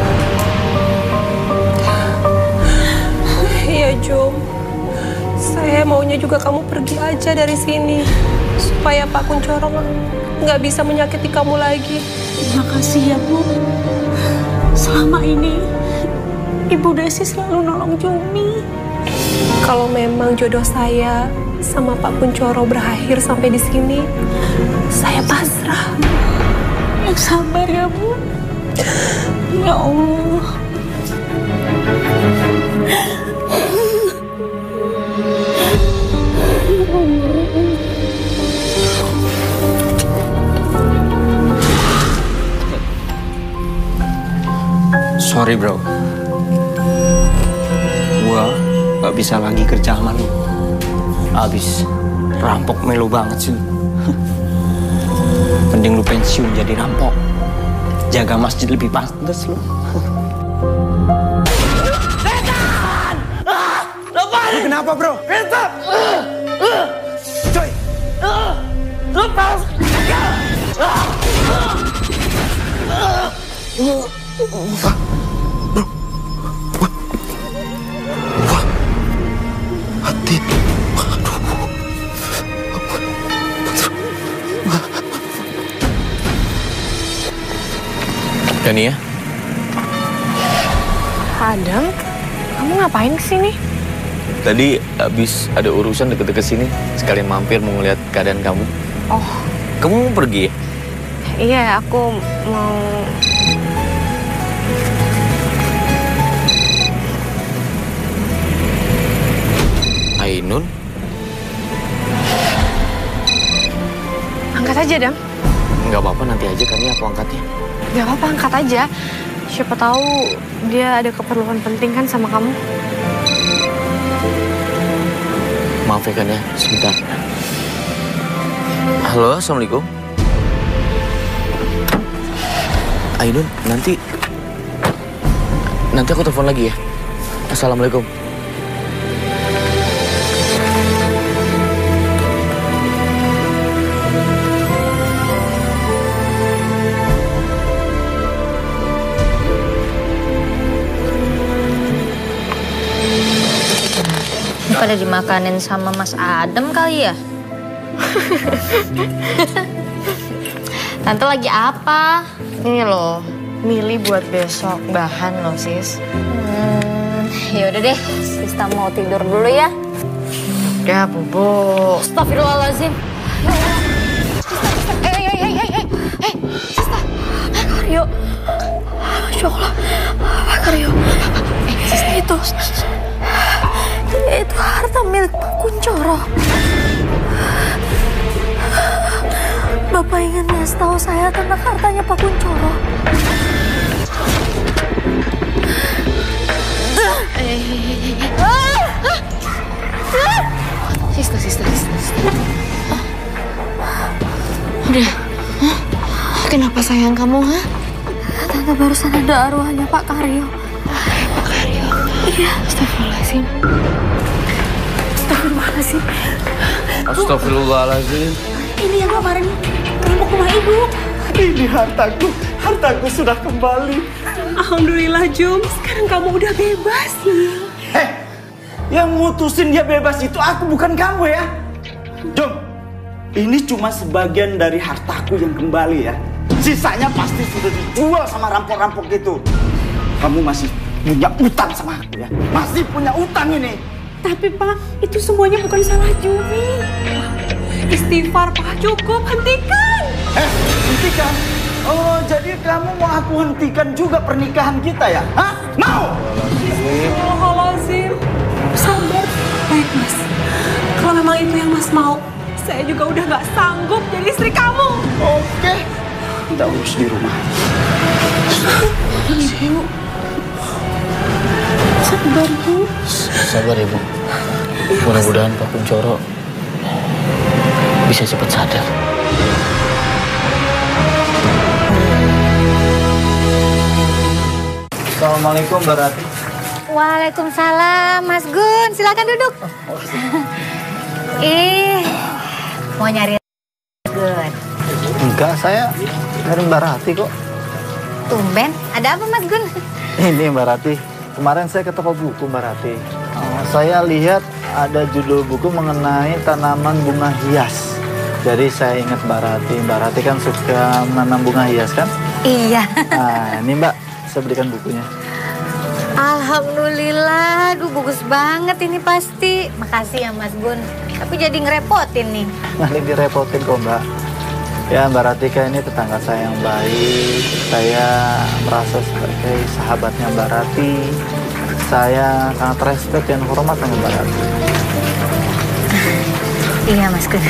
Speaker 1: Iya, Jum. Saya maunya juga kamu pergi aja dari sini. Supaya Pak Kuncoro nggak bisa menyakiti kamu lagi. Terima kasih ya, Bu. Selama ini, Ibu Desi selalu nolong Jumi. Kalau memang jodoh saya sama Pak Kuncoro berakhir sampai di sini, saya pasrah. Yang sabar ya, Bu. Ya Allah.
Speaker 10: Sorry bro, gua gak bisa lagi kerja sama lu. Abis rampok melo banget sih. Mending lu pensiun jadi rampok, jaga masjid lebih pantas lu.
Speaker 3: Setan! Ah, lepas! Kenapa bro? Setan! Coy! Lepas!
Speaker 2: Dania?
Speaker 4: Adam, kamu ngapain kesini?
Speaker 2: Tadi habis ada urusan deket-deket sini, sekalian mampir mau ngeliat keadaan kamu.
Speaker 4: Oh.
Speaker 2: Kamu mau pergi ya?
Speaker 4: Iya, aku mau...
Speaker 2: Ainun?
Speaker 4: Angkat aja, Dam.
Speaker 2: Nggak apa-apa, nanti aja kan ya aku angkatnya.
Speaker 4: Gak apa-apa, angkat aja. Siapa tahu dia ada keperluan penting kan sama kamu.
Speaker 2: Maaf ya kan ya, sebentar. Halo, Assalamualaikum. Ainun, nanti... Nanti aku telepon lagi ya. Assalamualaikum.
Speaker 7: Pada dimakanin sama Mas Adam kali ya? Tante lagi apa?
Speaker 4: Ini loh, milih buat besok, bahan loh sis.
Speaker 7: Hmm, yaudah deh, Sista mau tidur dulu ya.
Speaker 4: Ya, Bobo.
Speaker 7: Astagfirullahaladzim.
Speaker 8: Eh, eh, eh, eh, eh, eh, Sista, Pak Karyo. Masya Allah, Pak Karyo. Eh, Sista itu, itu harta milik Pak Kuncoro. Bapak ingin ngasih tahu saya tentang hartanya Pak Kuncoro.
Speaker 4: Sista, sista, sista, sista. Udah, huh? Kenapa sayang kamu, ha?
Speaker 8: Tante barusan ada arwahnya Pak Karyo.
Speaker 4: Pak Karyo?
Speaker 8: Iya.
Speaker 4: Astagfirullahaladzim.
Speaker 8: Astagfirullahaladzim.
Speaker 2: Astagfirullahaladzim.
Speaker 8: Ini yang kemarin ngerampok rumah ibu.
Speaker 12: Ini hartaku, hartaku sudah kembali.
Speaker 1: Alhamdulillah, Jum. Sekarang kamu udah bebas.
Speaker 3: Eh, yang mutusin dia bebas itu aku, bukan kamu ya. Jum, ini cuma sebagian dari hartaku yang kembali ya. Sisanya pasti sudah dijual sama rampok-rampok itu. Kamu masih punya utang sama aku ya. Masih punya utang ini.
Speaker 1: Tapi Pak, itu semuanya bukan salah Jumi. Istighfar Pak, cukup, hentikan.
Speaker 3: Eh, hentikan? Oh, jadi kamu mau aku hentikan juga pernikahan kita ya? Hah? Mau?
Speaker 1: Astagfirullahaladzim. Sabar. Baik, Mas. Kalau memang itu yang Mas mau, saya juga udah gak sanggup jadi istri kamu.
Speaker 3: Oke. Kita urus di rumah.
Speaker 1: Ibu. Sabar, Bu.
Speaker 2: Sabar ya, Bu. Mudah-mudahan Pak Kuncoro bisa cepat sadar.
Speaker 12: Assalamualaikum Mbak Rati.
Speaker 7: Waalaikumsalam, Mas Gun. Silakan duduk. Ih, mau nyari Gun?
Speaker 12: Enggak, saya nyari Mbak Rati kok.
Speaker 7: Tumben, ada apa Mas Gun?
Speaker 12: Ini Mbak Rati, kemarin saya ke toko buku Mbak Rati. Uh, saya lihat ada judul buku mengenai tanaman bunga hias. Jadi saya ingat Mbak Rati. Mbak Rati kan suka menanam bunga hias kan?
Speaker 7: Iya.
Speaker 12: Nah, ini Mbak, saya berikan bukunya.
Speaker 7: Alhamdulillah, aduh bagus banget ini pasti. Makasih ya Mas Gun. Tapi jadi ngerepotin nih.
Speaker 12: Nggak lagi direpotin kok Mbak. Ya Mbak Ratika ini tetangga saya yang baik. Saya merasa sebagai sahabatnya Mbak Rati. Saya sangat respect dan hormat sama Mbak Rati.
Speaker 7: Iya Mas Gun.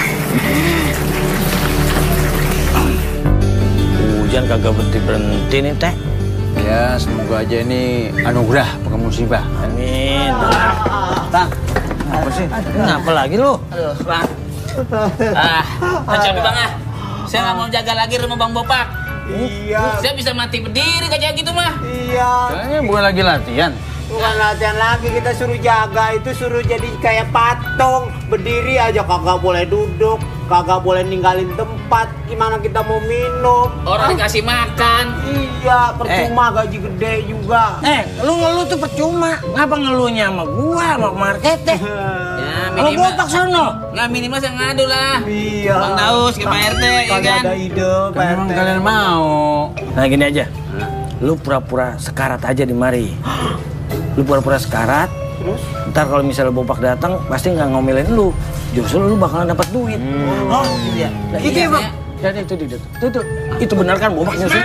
Speaker 5: Hujan kagak berhenti-berhenti nih Teh. Ya semoga aja ini anugerah bukan musibah. Amin. Tang, apa sih? Kenapa lagi lu?
Speaker 11: Aduh, Bang. Ah, capek Bang ah. Saya nggak mau jaga lagi rumah Bang Bopak.
Speaker 10: Iya.
Speaker 11: Saya bisa mati berdiri kayak gitu mah.
Speaker 10: Iya.
Speaker 5: Kayaknya bukan lagi latihan.
Speaker 10: Bukan latihan lagi, kita suruh jaga, itu suruh jadi kayak patung. Berdiri aja kagak boleh duduk, kagak boleh ninggalin tempat. Gimana kita mau minum?
Speaker 11: Orang dikasih makan.
Speaker 10: Iya, percuma eh. gaji gede juga.
Speaker 11: Eh, lu ngeluh tuh percuma. Ngapa ngeluhnya sama gua, sama market deh? Ya, minimal. Bopak sono. Nggak minimal saya ngadu lah.
Speaker 10: Iya.
Speaker 11: Bang Daus ke Pak R T, ya kan?
Speaker 10: Ada ide, Pak R T.
Speaker 5: Emang kalian mau?
Speaker 11: Nah, gini aja.
Speaker 5: lu pura-pura sekarat aja di mari. Lu pura-pura sekarat, terus ntar kalau misalnya Bopak datang pasti nggak ngomelin lu. Justru lu bakalan dapat duit. Hmm. Oh, iya. Nah, gitu ya, Bang. Jadi itu itu itu itu itu benar kan Bopak nyusul?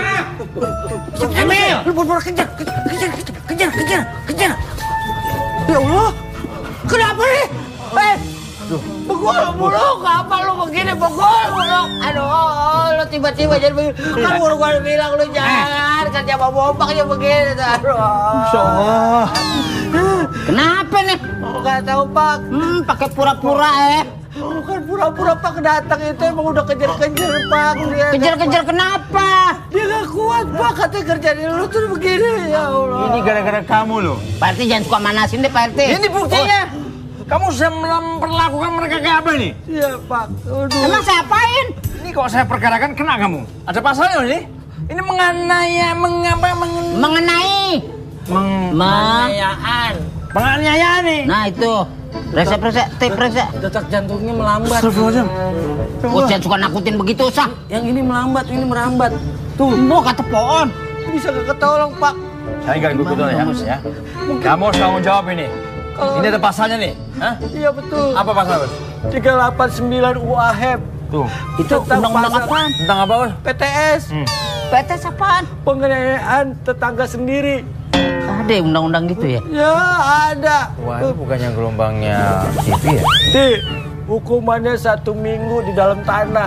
Speaker 5: Emil, lu pura-pura kejar, kejar, kejar, kejar, kejar, kejar. Ya Allah, kenapa nih? Eh, begul mulu, apa lu begini begul mulu? Aduh, lu tiba-tiba jadi begini. Kan baru gua bilang lu jangan kerja sama Bopak aja begini. Aduh. Masya Allah.
Speaker 11: Kenapa nih?
Speaker 5: Gak tahu Pak.
Speaker 11: Hmm, pakai pura-pura eh.
Speaker 5: Bukan pura-pura Pak datang itu emang udah kejar-kejar Pak.
Speaker 11: Kejar-kejar kenapa?
Speaker 5: Dia gak kuat Pak, katanya kerjaan lu tuh begini ya Allah.
Speaker 10: Ini gara-gara kamu loh.
Speaker 11: Pak R T jangan suka manasin deh Pak R T.
Speaker 10: Ini buktinya. Oh. Kamu sudah memperlakukan mereka kayak apa nih?
Speaker 5: Iya Pak. Aduh.
Speaker 11: Emang saya apain?
Speaker 10: Ini kok saya perkarakan kena kamu. Ada pasalnya ini? Ini mengenai mengapa mengen...
Speaker 11: mengenai
Speaker 10: Meng...
Speaker 5: Penganiayaan.
Speaker 10: Penganiayaan nih.
Speaker 11: Nah itu. Resep-resep, tip resep.
Speaker 5: Detak jantungnya melambat.
Speaker 10: Astagfirullahaladzim.
Speaker 11: Oh, jangan suka nakutin begitu, Sah.
Speaker 5: Yang ini melambat, ini merambat. Tuh,
Speaker 11: mau kata pohon.
Speaker 5: Bisa gak ketolong, Pak.
Speaker 10: Saya nggak ikut ketolong ya, ya. Kamu harus tanggung jawab ini.
Speaker 5: Kalau...
Speaker 10: Ini ada pasalnya nih. Hah?
Speaker 5: Iya betul.
Speaker 10: Apa pasalnya, Bos?
Speaker 5: tiga delapan sembilan U A H E P.
Speaker 10: Tuh.
Speaker 11: Itu undang-undang apaan?
Speaker 10: Tentang apa, Bos?
Speaker 5: P T S.
Speaker 10: Hmm.
Speaker 11: P T S apaan?
Speaker 5: Penganiayaan tetangga sendiri.
Speaker 11: Ada undang-undang gitu ya?
Speaker 5: Ya ada.
Speaker 10: Wah, itu bukannya gelombangnya T V ya?
Speaker 5: Ti, hukumannya satu minggu di dalam tanah.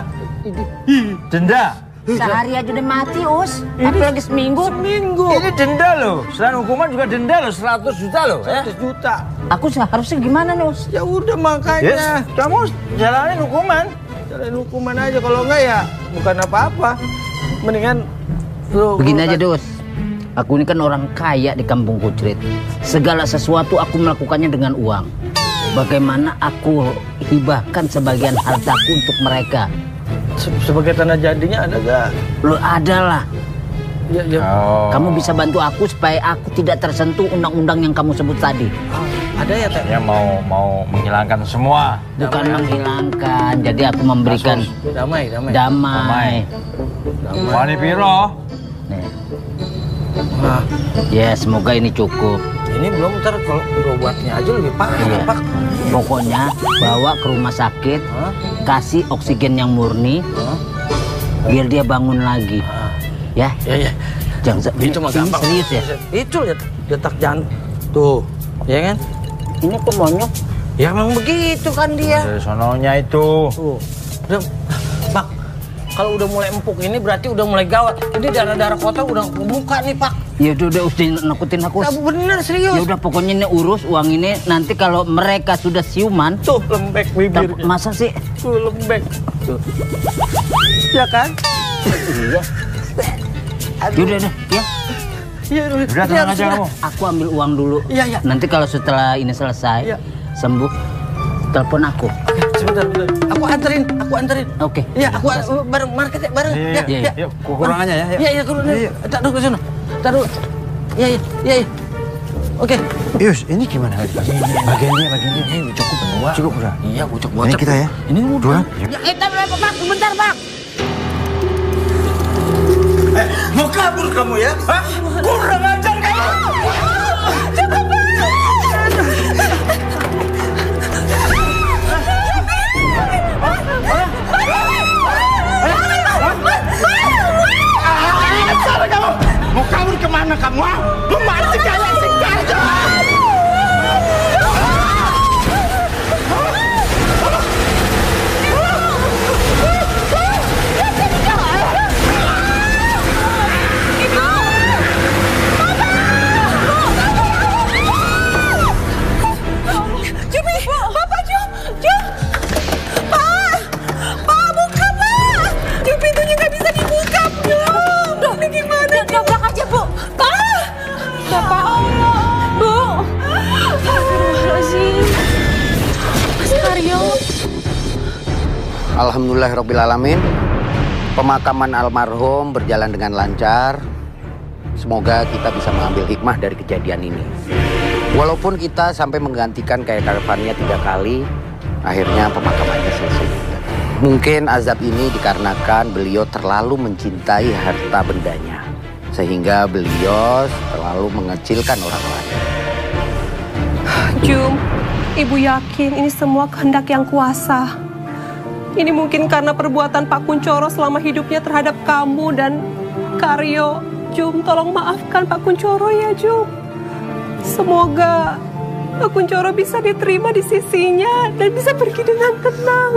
Speaker 10: Denda.
Speaker 11: Sehari aja udah mati, Us. Apalagi seminggu.
Speaker 5: Seminggu.
Speaker 10: Ini denda loh. Selain hukuman juga denda loh, seratus juta loh.
Speaker 5: seratus juta.
Speaker 11: Aku seharusnya gimana nih, Us?
Speaker 5: Ya udah makanya.
Speaker 10: Yes. Kamu jalanin hukuman.
Speaker 5: Jalanin hukuman aja. Kalau enggak ya bukan apa-apa. Mendingan lu...
Speaker 11: Begini aja, Dus. Aku ini kan orang kaya di kampung Kucrit. Segala sesuatu aku melakukannya dengan uang. Bagaimana aku hibahkan sebagian hartaku untuk mereka.
Speaker 5: Sebagai tanda jadinya ada gak?
Speaker 11: Lo ada lah.
Speaker 5: Ya, ya.
Speaker 10: Oh.
Speaker 11: Kamu bisa bantu aku supaya aku tidak tersentuh undang-undang yang kamu sebut tadi.
Speaker 5: Oh, ada ya, Teh?
Speaker 10: Ya mau mau menghilangkan semua.
Speaker 11: Bukan damai. Menghilangkan, jadi aku memberikan
Speaker 5: Kasus. damai, damai.
Speaker 11: Damai.
Speaker 10: Damai. Wani piro?
Speaker 11: Nih. Nah, ya semoga ini cukup.
Speaker 5: Ini belum ntar kalau berobatnya aja lebih parah,
Speaker 11: iya.
Speaker 5: Pak.
Speaker 11: Pokoknya bawa ke rumah sakit, huh? Kasih oksigen yang murni, huh? Biar dia bangun lagi. Huh? Ya,
Speaker 5: ya, ya.
Speaker 11: Jangan
Speaker 5: itu mah gampang.
Speaker 11: Serius ya?
Speaker 5: Itu lihat detak jantung. Tuh, ya kan? Ini pemonyok. Ya memang begitu kan dia.
Speaker 10: Dari sononya itu.
Speaker 5: Tuh. Udah, Pak. Kalau udah mulai empuk ini berarti udah mulai gawat. Ini darah-darah kotor udah kebuka nih, Pak.
Speaker 11: Ya udah udah usah nakutin aku.
Speaker 5: Ya, bener serius.
Speaker 11: Ya udah pokoknya ini urus uang ini, nanti kalau mereka sudah siuman.
Speaker 5: Tuh lembek bibirnya.
Speaker 11: Masa sih?
Speaker 5: Tuh lembek. Tuh. Ya kan?
Speaker 11: Iya. Ya udah udah, ya.
Speaker 5: Iya udah.
Speaker 10: Udah tenang aja kamu.
Speaker 11: Aku ambil uang dulu.
Speaker 5: Iya iya.
Speaker 11: Nanti kalau setelah ini selesai,
Speaker 5: ya.
Speaker 11: Sembuh, telepon aku.
Speaker 5: Sebentar, sebentar. Aku anterin, aku anterin.
Speaker 11: Oke.
Speaker 5: Okay. Iya, aku uh, bareng market ya, bareng.
Speaker 10: Iya,
Speaker 5: ya,
Speaker 10: iya,
Speaker 5: ya.
Speaker 10: Yuk, kurangannya ya.
Speaker 5: Iya, iya, turun. Iya, tak dulu ke sana. Tak dulu. Iya, iya, iya, iya. Oke.
Speaker 10: Yus, ini gimana? Bagian dia, bagian dia.
Speaker 5: Ini cukup berdua.
Speaker 10: Cukup udah.
Speaker 5: Iya, bocok-bocok.
Speaker 10: Ini kita ya.
Speaker 5: Ini
Speaker 10: dua.
Speaker 11: Ya, eh, tapi Pak, sebentar, Pak.
Speaker 3: Eh, mau kabur kamu ya? Hah? Kurang ajar kamu.
Speaker 1: Cukup, Pak.
Speaker 3: Mau kabur kemana kamu? Mau mati kayak si Karjo!
Speaker 1: Jumi, Bapak Jum, Jum, Pak, Pak buka Pak, Jum pintunya nggak bisa dibuka Jum, Duh, ini gimana? Dobrak aja Bu, Pak, Bapak Allah, Bu, Astagfirullahaladzim, Mas Karyo.
Speaker 13: Alhamdulillahirrabbilalamin. Pemakaman almarhum berjalan dengan lancar. Semoga kita bisa mengambil hikmah dari kejadian ini. Walaupun kita sampai menggantikan kayak karavannya tiga kali, akhirnya pemakamannya selesai juga. Mungkin azab ini dikarenakan beliau terlalu mencintai harta bendanya. sehingga beliau terlalu mengecilkan orang lain.
Speaker 4: Jum, Ibu yakin ini semua kehendak yang kuasa. Ini mungkin karena perbuatan Pak Kuncoro selama hidupnya terhadap kamu dan Karyo. Jum, tolong maafkan Pak Kuncoro ya, Jum. Semoga Pak Kuncoro bisa diterima di sisinya dan bisa pergi dengan tenang.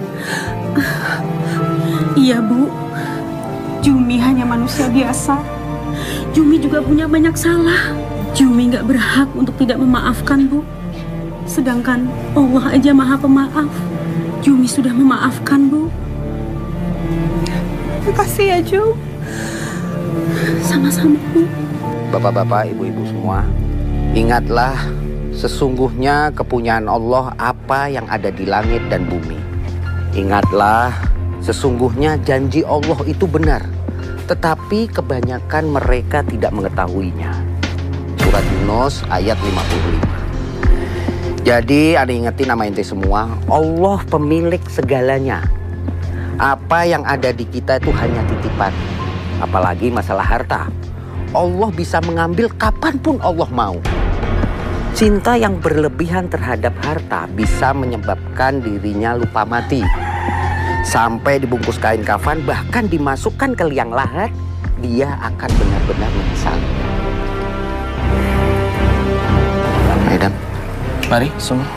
Speaker 1: Iya, Bu. Jumi hanya manusia biasa. Jumi juga punya banyak salah. Jumi nggak berhak untuk tidak memaafkan, Bu. Sedangkan Allah aja Maha Pemaaf. Jumi sudah memaafkan, Bu.
Speaker 4: Terima kasih ya, Jum.
Speaker 1: Sama-sama, Bu.
Speaker 13: Bapak-bapak, ibu-ibu semua, ingatlah sesungguhnya kepunyaan Allah apa yang ada di langit dan bumi. Ingatlah sesungguhnya janji Allah itu benar, tetapi kebanyakan mereka tidak mengetahuinya. Surat Yunus ayat lima puluh lima. Jadi ada ingetin sama ente semua, Allah pemilik segalanya. Apa yang ada di kita itu hanya titipan. Apalagi masalah harta. Allah bisa mengambil kapanpun Allah mau. Cinta yang berlebihan terhadap harta bisa menyebabkan dirinya lupa mati. Sampai dibungkus kain kafan, bahkan dimasukkan ke liang lahat, dia akan benar-benar menyesal. Madam,
Speaker 2: mari semua.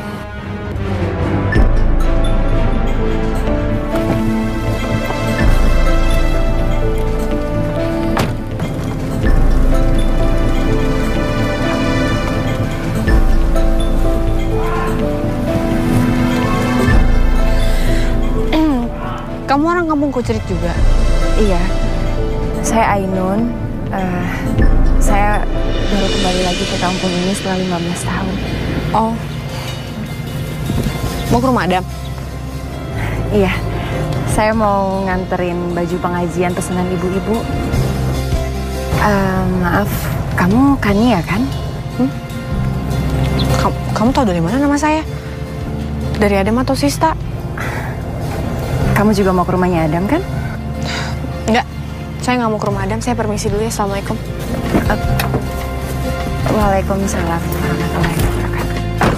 Speaker 14: Kamu orang kampung Kucrit juga? Iya, saya Ainun. Uh, saya baru kembali lagi ke kampung ini setelah lima belas tahun. Oh, mau ke rumah Adam? Iya, saya mau nganterin baju pengajian pesanan ibu-ibu. Uh, maaf, kamu Kania kan? Hmm? Kamu, kamu tahu dari mana nama saya? Dari Adam atau Sista? Kamu juga mau ke rumahnya Adam kan? Enggak, saya nggak mau ke rumah Adam. Saya permisi dulu ya. Assalamualaikum. Uh, Waalaikumsalam warahmatullahi wabarakatuh.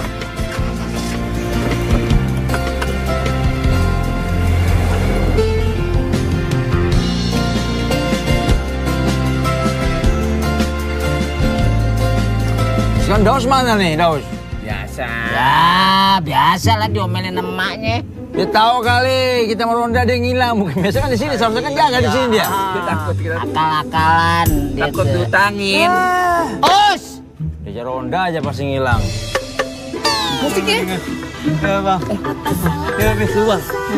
Speaker 5: Sekarang Daus mana nih, Daus?
Speaker 11: Biasa. Ya, biasa lah diomelin emaknya.
Speaker 5: Dia tahu kali kita mau ronda dia ngilang. Mungkin biasa kan di sini, seharusnya kan jaga di sini dia. Dia takut kita.
Speaker 11: Akal-akalan.
Speaker 5: Takut diutangin.
Speaker 11: Os!
Speaker 5: Dia ronda aja pasti ngilang.
Speaker 11: Musiknya.
Speaker 5: Ya bang. Ya habis luas.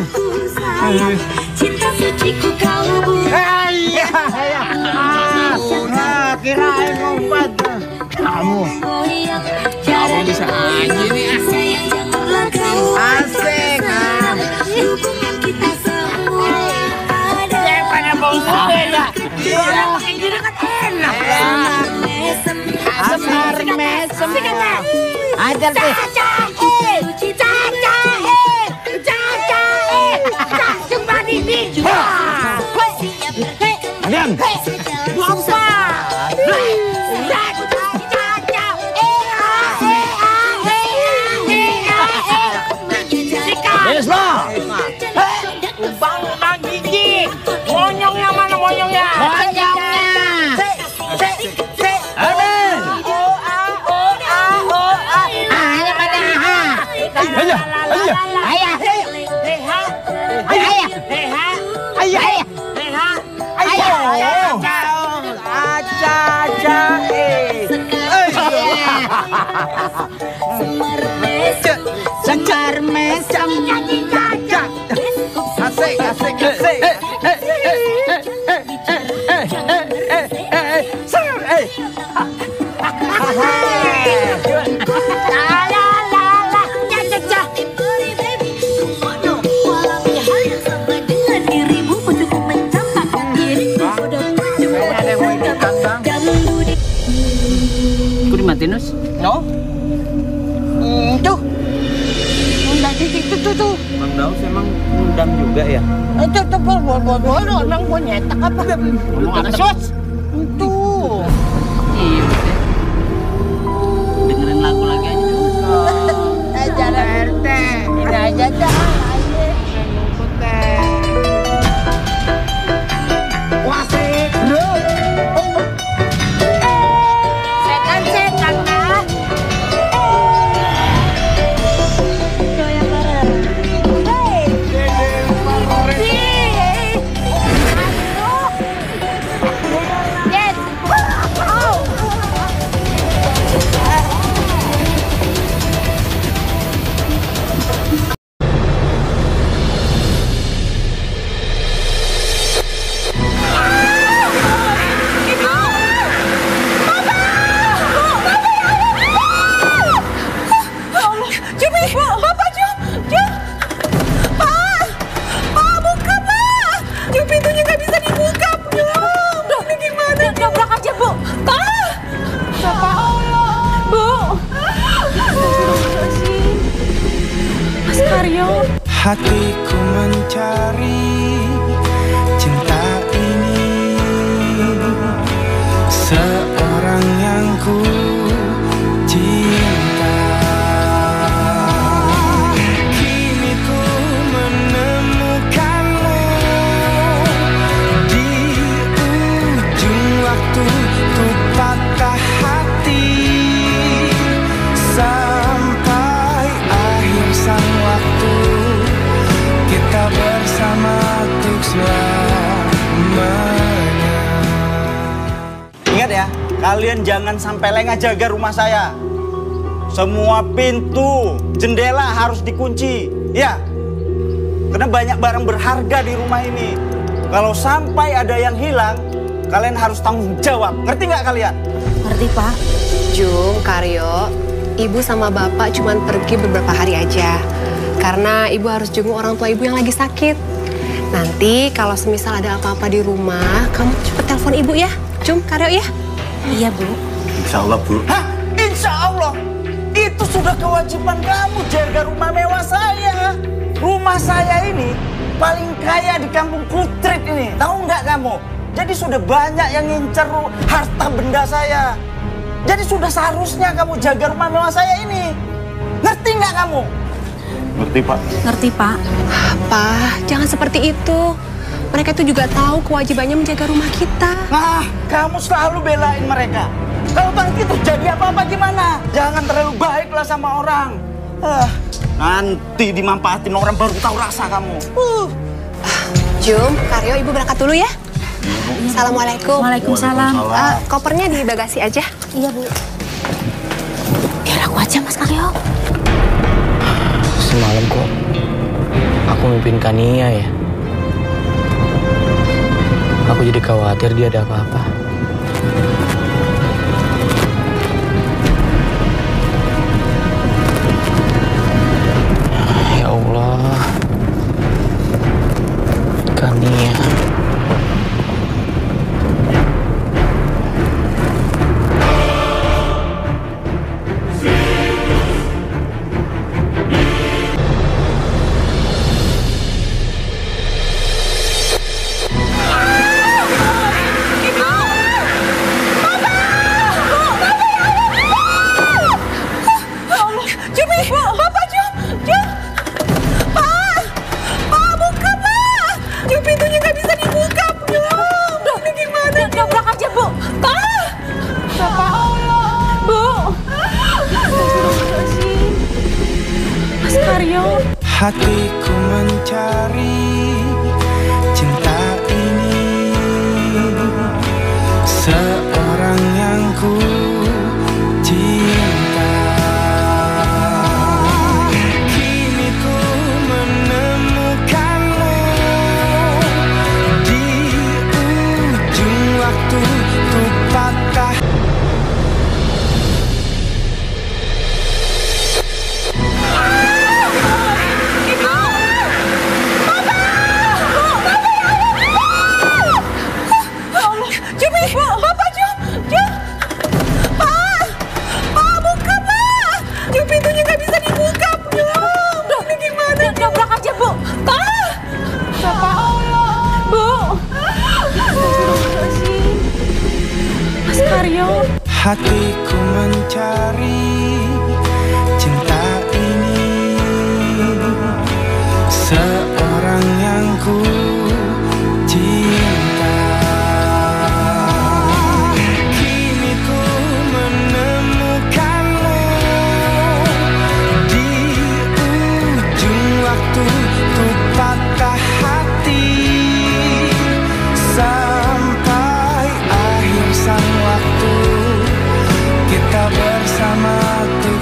Speaker 6: Cinta suciku kau buat.
Speaker 11: Iya, iya. Nah, kirain ngumpat. Kamu.
Speaker 6: Kamu bisa aja nih.
Speaker 11: Asik.
Speaker 6: Hubungan kita semua ada.
Speaker 11: Pada bau beda.
Speaker 6: Iya. Ini kan enak. Mesem.
Speaker 11: Asmar mesem. Ajar deh.
Speaker 6: Caca eh. Caca eh. Caca eh. Caca ini.
Speaker 5: Adam.
Speaker 6: Apa?
Speaker 5: Isma.
Speaker 11: Bang Bang Gigi. Monyongnya mana monyongnya? Monyongnya.
Speaker 5: Amin.
Speaker 11: Oh ah oh ah oh ah. Ah, mana ha?
Speaker 5: Ayo, ayo.
Speaker 11: Ayah. Leha. Ayah. Leha. Ayah. Leha. Ayah. Aca aca eh. Semar mesem.
Speaker 5: Asik, asik, asik. Eh, eh, eh, eh, eh, eh, eh, eh, eh, eh.
Speaker 11: Kok dimatiin, Nus?
Speaker 5: No?
Speaker 11: Hmm, tuh. Undang titik tuh tuh tuh.
Speaker 2: Bang Daus emang undang juga ya?
Speaker 11: Itu tuh bol bol bol bol emang gue nyetak apa? Ngomong apa sus? Tuh
Speaker 9: Iya, udah. Dengerin lagu lagi aja dulu.
Speaker 6: Eh, jangan R T. Ini aja dah. Wasik. Setan-setan dah.
Speaker 15: Hatiku mencari cinta ini, seorang yang ku cinta. Kini ku menemukanmu di ujung waktu, ku patah hati sampai akhir sang waktu. Kita bersama untuk selamanya.
Speaker 3: Ingat ya, kalian jangan sampai lengah jaga rumah saya. Semua pintu, jendela harus dikunci. Ya, karena banyak barang berharga di rumah ini. Kalau sampai ada yang hilang, kalian harus tanggung jawab. Ngerti nggak kalian?
Speaker 4: Ngerti, Pak. Jung, Karyo, Ibu sama Bapak cuma pergi beberapa hari aja. Karena Ibu harus jenguk orang tua Ibu yang lagi sakit. Nanti kalau semisal ada apa-apa di rumah, kamu cepet telepon Ibu ya. Jung, Karyo ya. Iya, Bu.
Speaker 3: Insya Allah, Bu. Hah? Insya Allah? Itu sudah kewajiban kamu jaga rumah mewah saya. Rumah saya ini paling kaya di kampung Kutrit ini. Tahu nggak kamu? Jadi sudah banyak yang ngincer harta benda saya. Jadi sudah seharusnya kamu jaga rumah mewah saya ini. Ngerti nggak kamu?
Speaker 16: Ngerti, Pak.
Speaker 4: Ngerti, Pak. Pak, jangan seperti itu. Mereka itu juga tahu kewajibannya menjaga rumah kita.
Speaker 3: Nah, kamu selalu belain mereka. Kalau nanti terjadi apa-apa gimana? Jangan terlalu baiklah sama orang. Ah, nanti dimanfaatin orang baru tahu rasa kamu. Uh.
Speaker 4: Jum, Karyo, Ibu berangkat dulu ya. Assalamualaikum.
Speaker 8: Waalaikumsalam.
Speaker 4: Uh, kopernya di bagasi aja.
Speaker 8: Iya, Bu.
Speaker 4: Biar aku aja, Mas Karyo.
Speaker 16: Semalam kok aku mimpin Kania ya. Aku jadi khawatir dia ada apa-apa. Ya Allah, Kania.
Speaker 15: Hatiku mencari cinta ini, seorang yang ku cinta. Kini ku menemukanmu di ujung waktu, ku patah hati sampai akhir sang waktu. Kita bersama untuk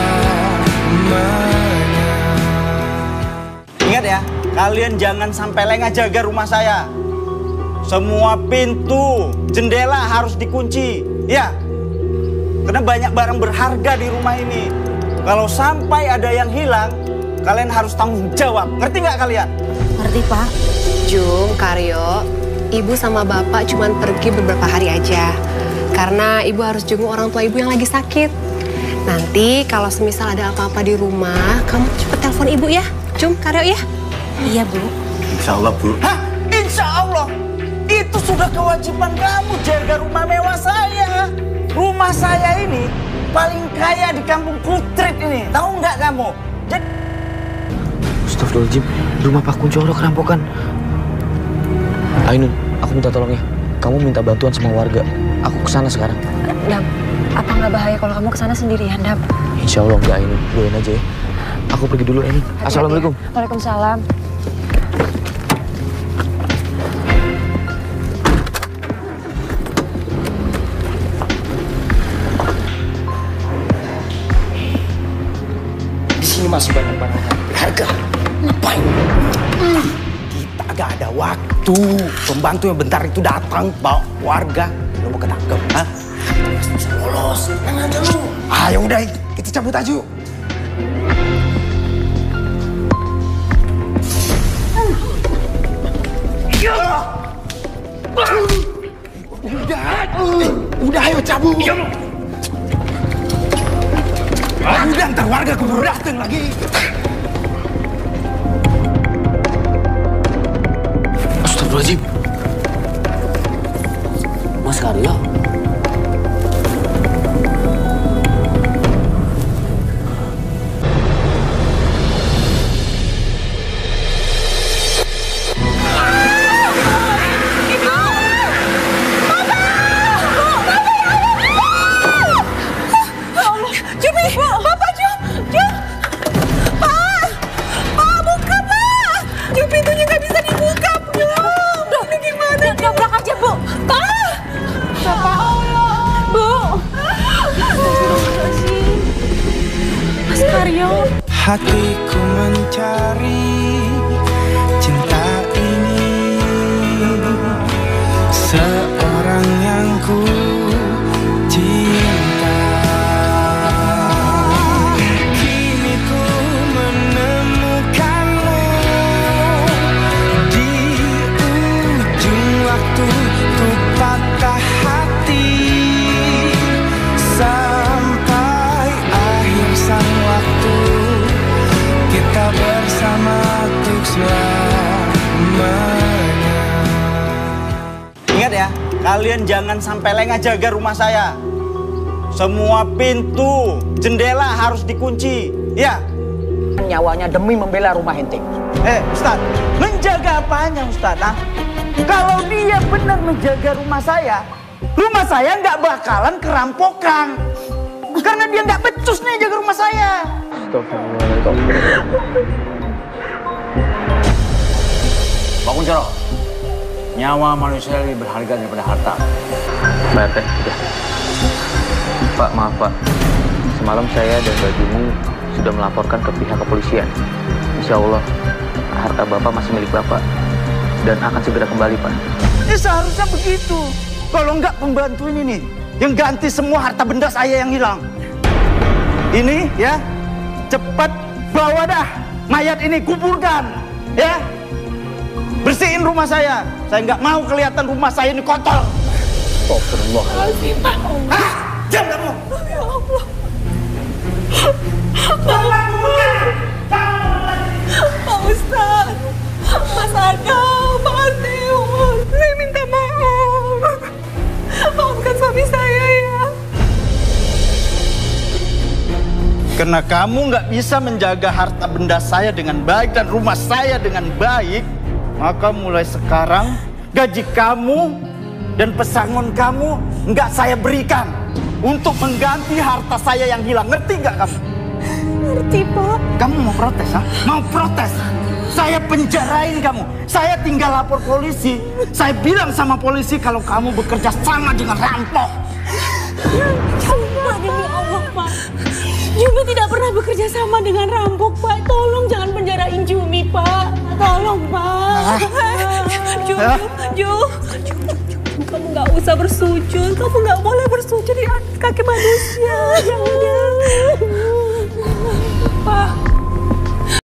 Speaker 15: selamanya.
Speaker 3: Ingat ya, kalian jangan sampai lengah jaga rumah saya. Semua pintu, jendela harus dikunci. Ya, karena banyak barang berharga di rumah ini. Kalau sampai ada yang hilang, kalian harus tanggung jawab. Ngerti nggak kalian?
Speaker 4: Ngerti, Pak. Jum, Karyo, Ibu sama Bapak cuma pergi beberapa hari aja. Karena Ibu harus jenguk orang tua Ibu yang lagi sakit. Nanti kalau semisal ada apa-apa di rumah, kamu cepet telepon Ibu ya. Jum, Karyo ya. Iya, Bu.
Speaker 3: Insya Allah, Bu. Hah? Insya Allah? Itu sudah kewajiban kamu jaga rumah mewah saya. Rumah saya ini paling kaya di kampung Kutrit ini. Tahu nggak kamu? Jadi...
Speaker 16: Astagfirullahaladzim, rumah Pak Kuncoro kerampokan. Ainun, aku minta tolong ya. Kamu minta bantuan sama warga. Aku kesana sekarang.
Speaker 14: Dam, apa nggak bahaya kalau kamu kesana sendirian, Dam?
Speaker 16: Insya Allah enggak, Ainun. Doain aja ya. Aku pergi dulu, Ainun. Assalamualaikum.
Speaker 14: Waalaikumsalam.
Speaker 13: Di sini masih banyak barang berharga. Ngapain? Hmm. Kita gak ada waktu. Pembantu yang bentar itu datang bawa warga. Lu mau ketangkep, ha? Bisa lolos. Tenang aja lu. Ah, ya udah, kita cabut aja yuk. Udah, udah ayo cabut. Udah, ntar warga keburu dateng lagi. Astagfirullahaladzim. Mas Karyo.
Speaker 15: Hatiku mencari cinta ini, seorang yang ku cinta. Kini ku menemukanmu di ujung waktu, ku patah hati sampai akhir sang waktu. Kita bersama untuk selamanya.
Speaker 3: Ingat ya, kalian jangan sampai lengah jaga rumah saya. Semua pintu, jendela harus dikunci. Ya.
Speaker 13: Nyawanya demi membela rumah ente.
Speaker 3: Eh, Ustaz, menjaga apanya, Ustaz? Ah? Kalau dia benar menjaga rumah saya, rumah saya nggak bakalan kerampokan. Karena dia nggak becus nih jaga rumah saya.
Speaker 5: Pak Kuncoro, nyawa manusia lebih berharga daripada harta.
Speaker 2: Pak R T, udah. Pak, maaf Pak. Semalam saya dan Mbak Jumung sudah melaporkan ke pihak kepolisian. Insya Allah, harta Bapak masih milik Bapak. Dan akan segera kembali, Pak.
Speaker 3: Ya seharusnya begitu. Kalau nggak pembantu ini nih, yang ganti semua harta benda saya yang hilang. Ini ya, cepat bawa dah mayat ini, kuburkan. Ya, bersihin rumah saya. Saya nggak mau kelihatan rumah saya ini kotor.
Speaker 15: Astagfirullahaladzim.
Speaker 3: Hah? Diam kamu.
Speaker 1: Ya Allah. Pak Ustaz, Mas Aga, Pak Arteo, saya minta maaf. Maafkan suami saya ya.
Speaker 3: Karena kamu nggak bisa menjaga harta benda saya dengan baik dan rumah saya dengan baik, maka mulai sekarang gaji kamu dan pesangon kamu nggak saya berikan untuk mengganti harta saya yang hilang. Ngerti nggak kamu?
Speaker 1: Ngerti, Pak.
Speaker 3: Kamu mau protes, ha? Mau protes? Saya penjarain kamu. Saya tinggal lapor polisi. Saya bilang sama polisi kalau kamu bekerja sama dengan rampok.
Speaker 1: Sumpah demi Allah, Pak. Jumi tidak pernah bekerja sama dengan rampok, Pak. Tolong jangan penjarain Jumi, Pak. Tolong, Pak. Jum, Jum, Jum, kamu nggak usah bersujud. Kamu nggak boleh bersujud di kaki manusia. Jangan.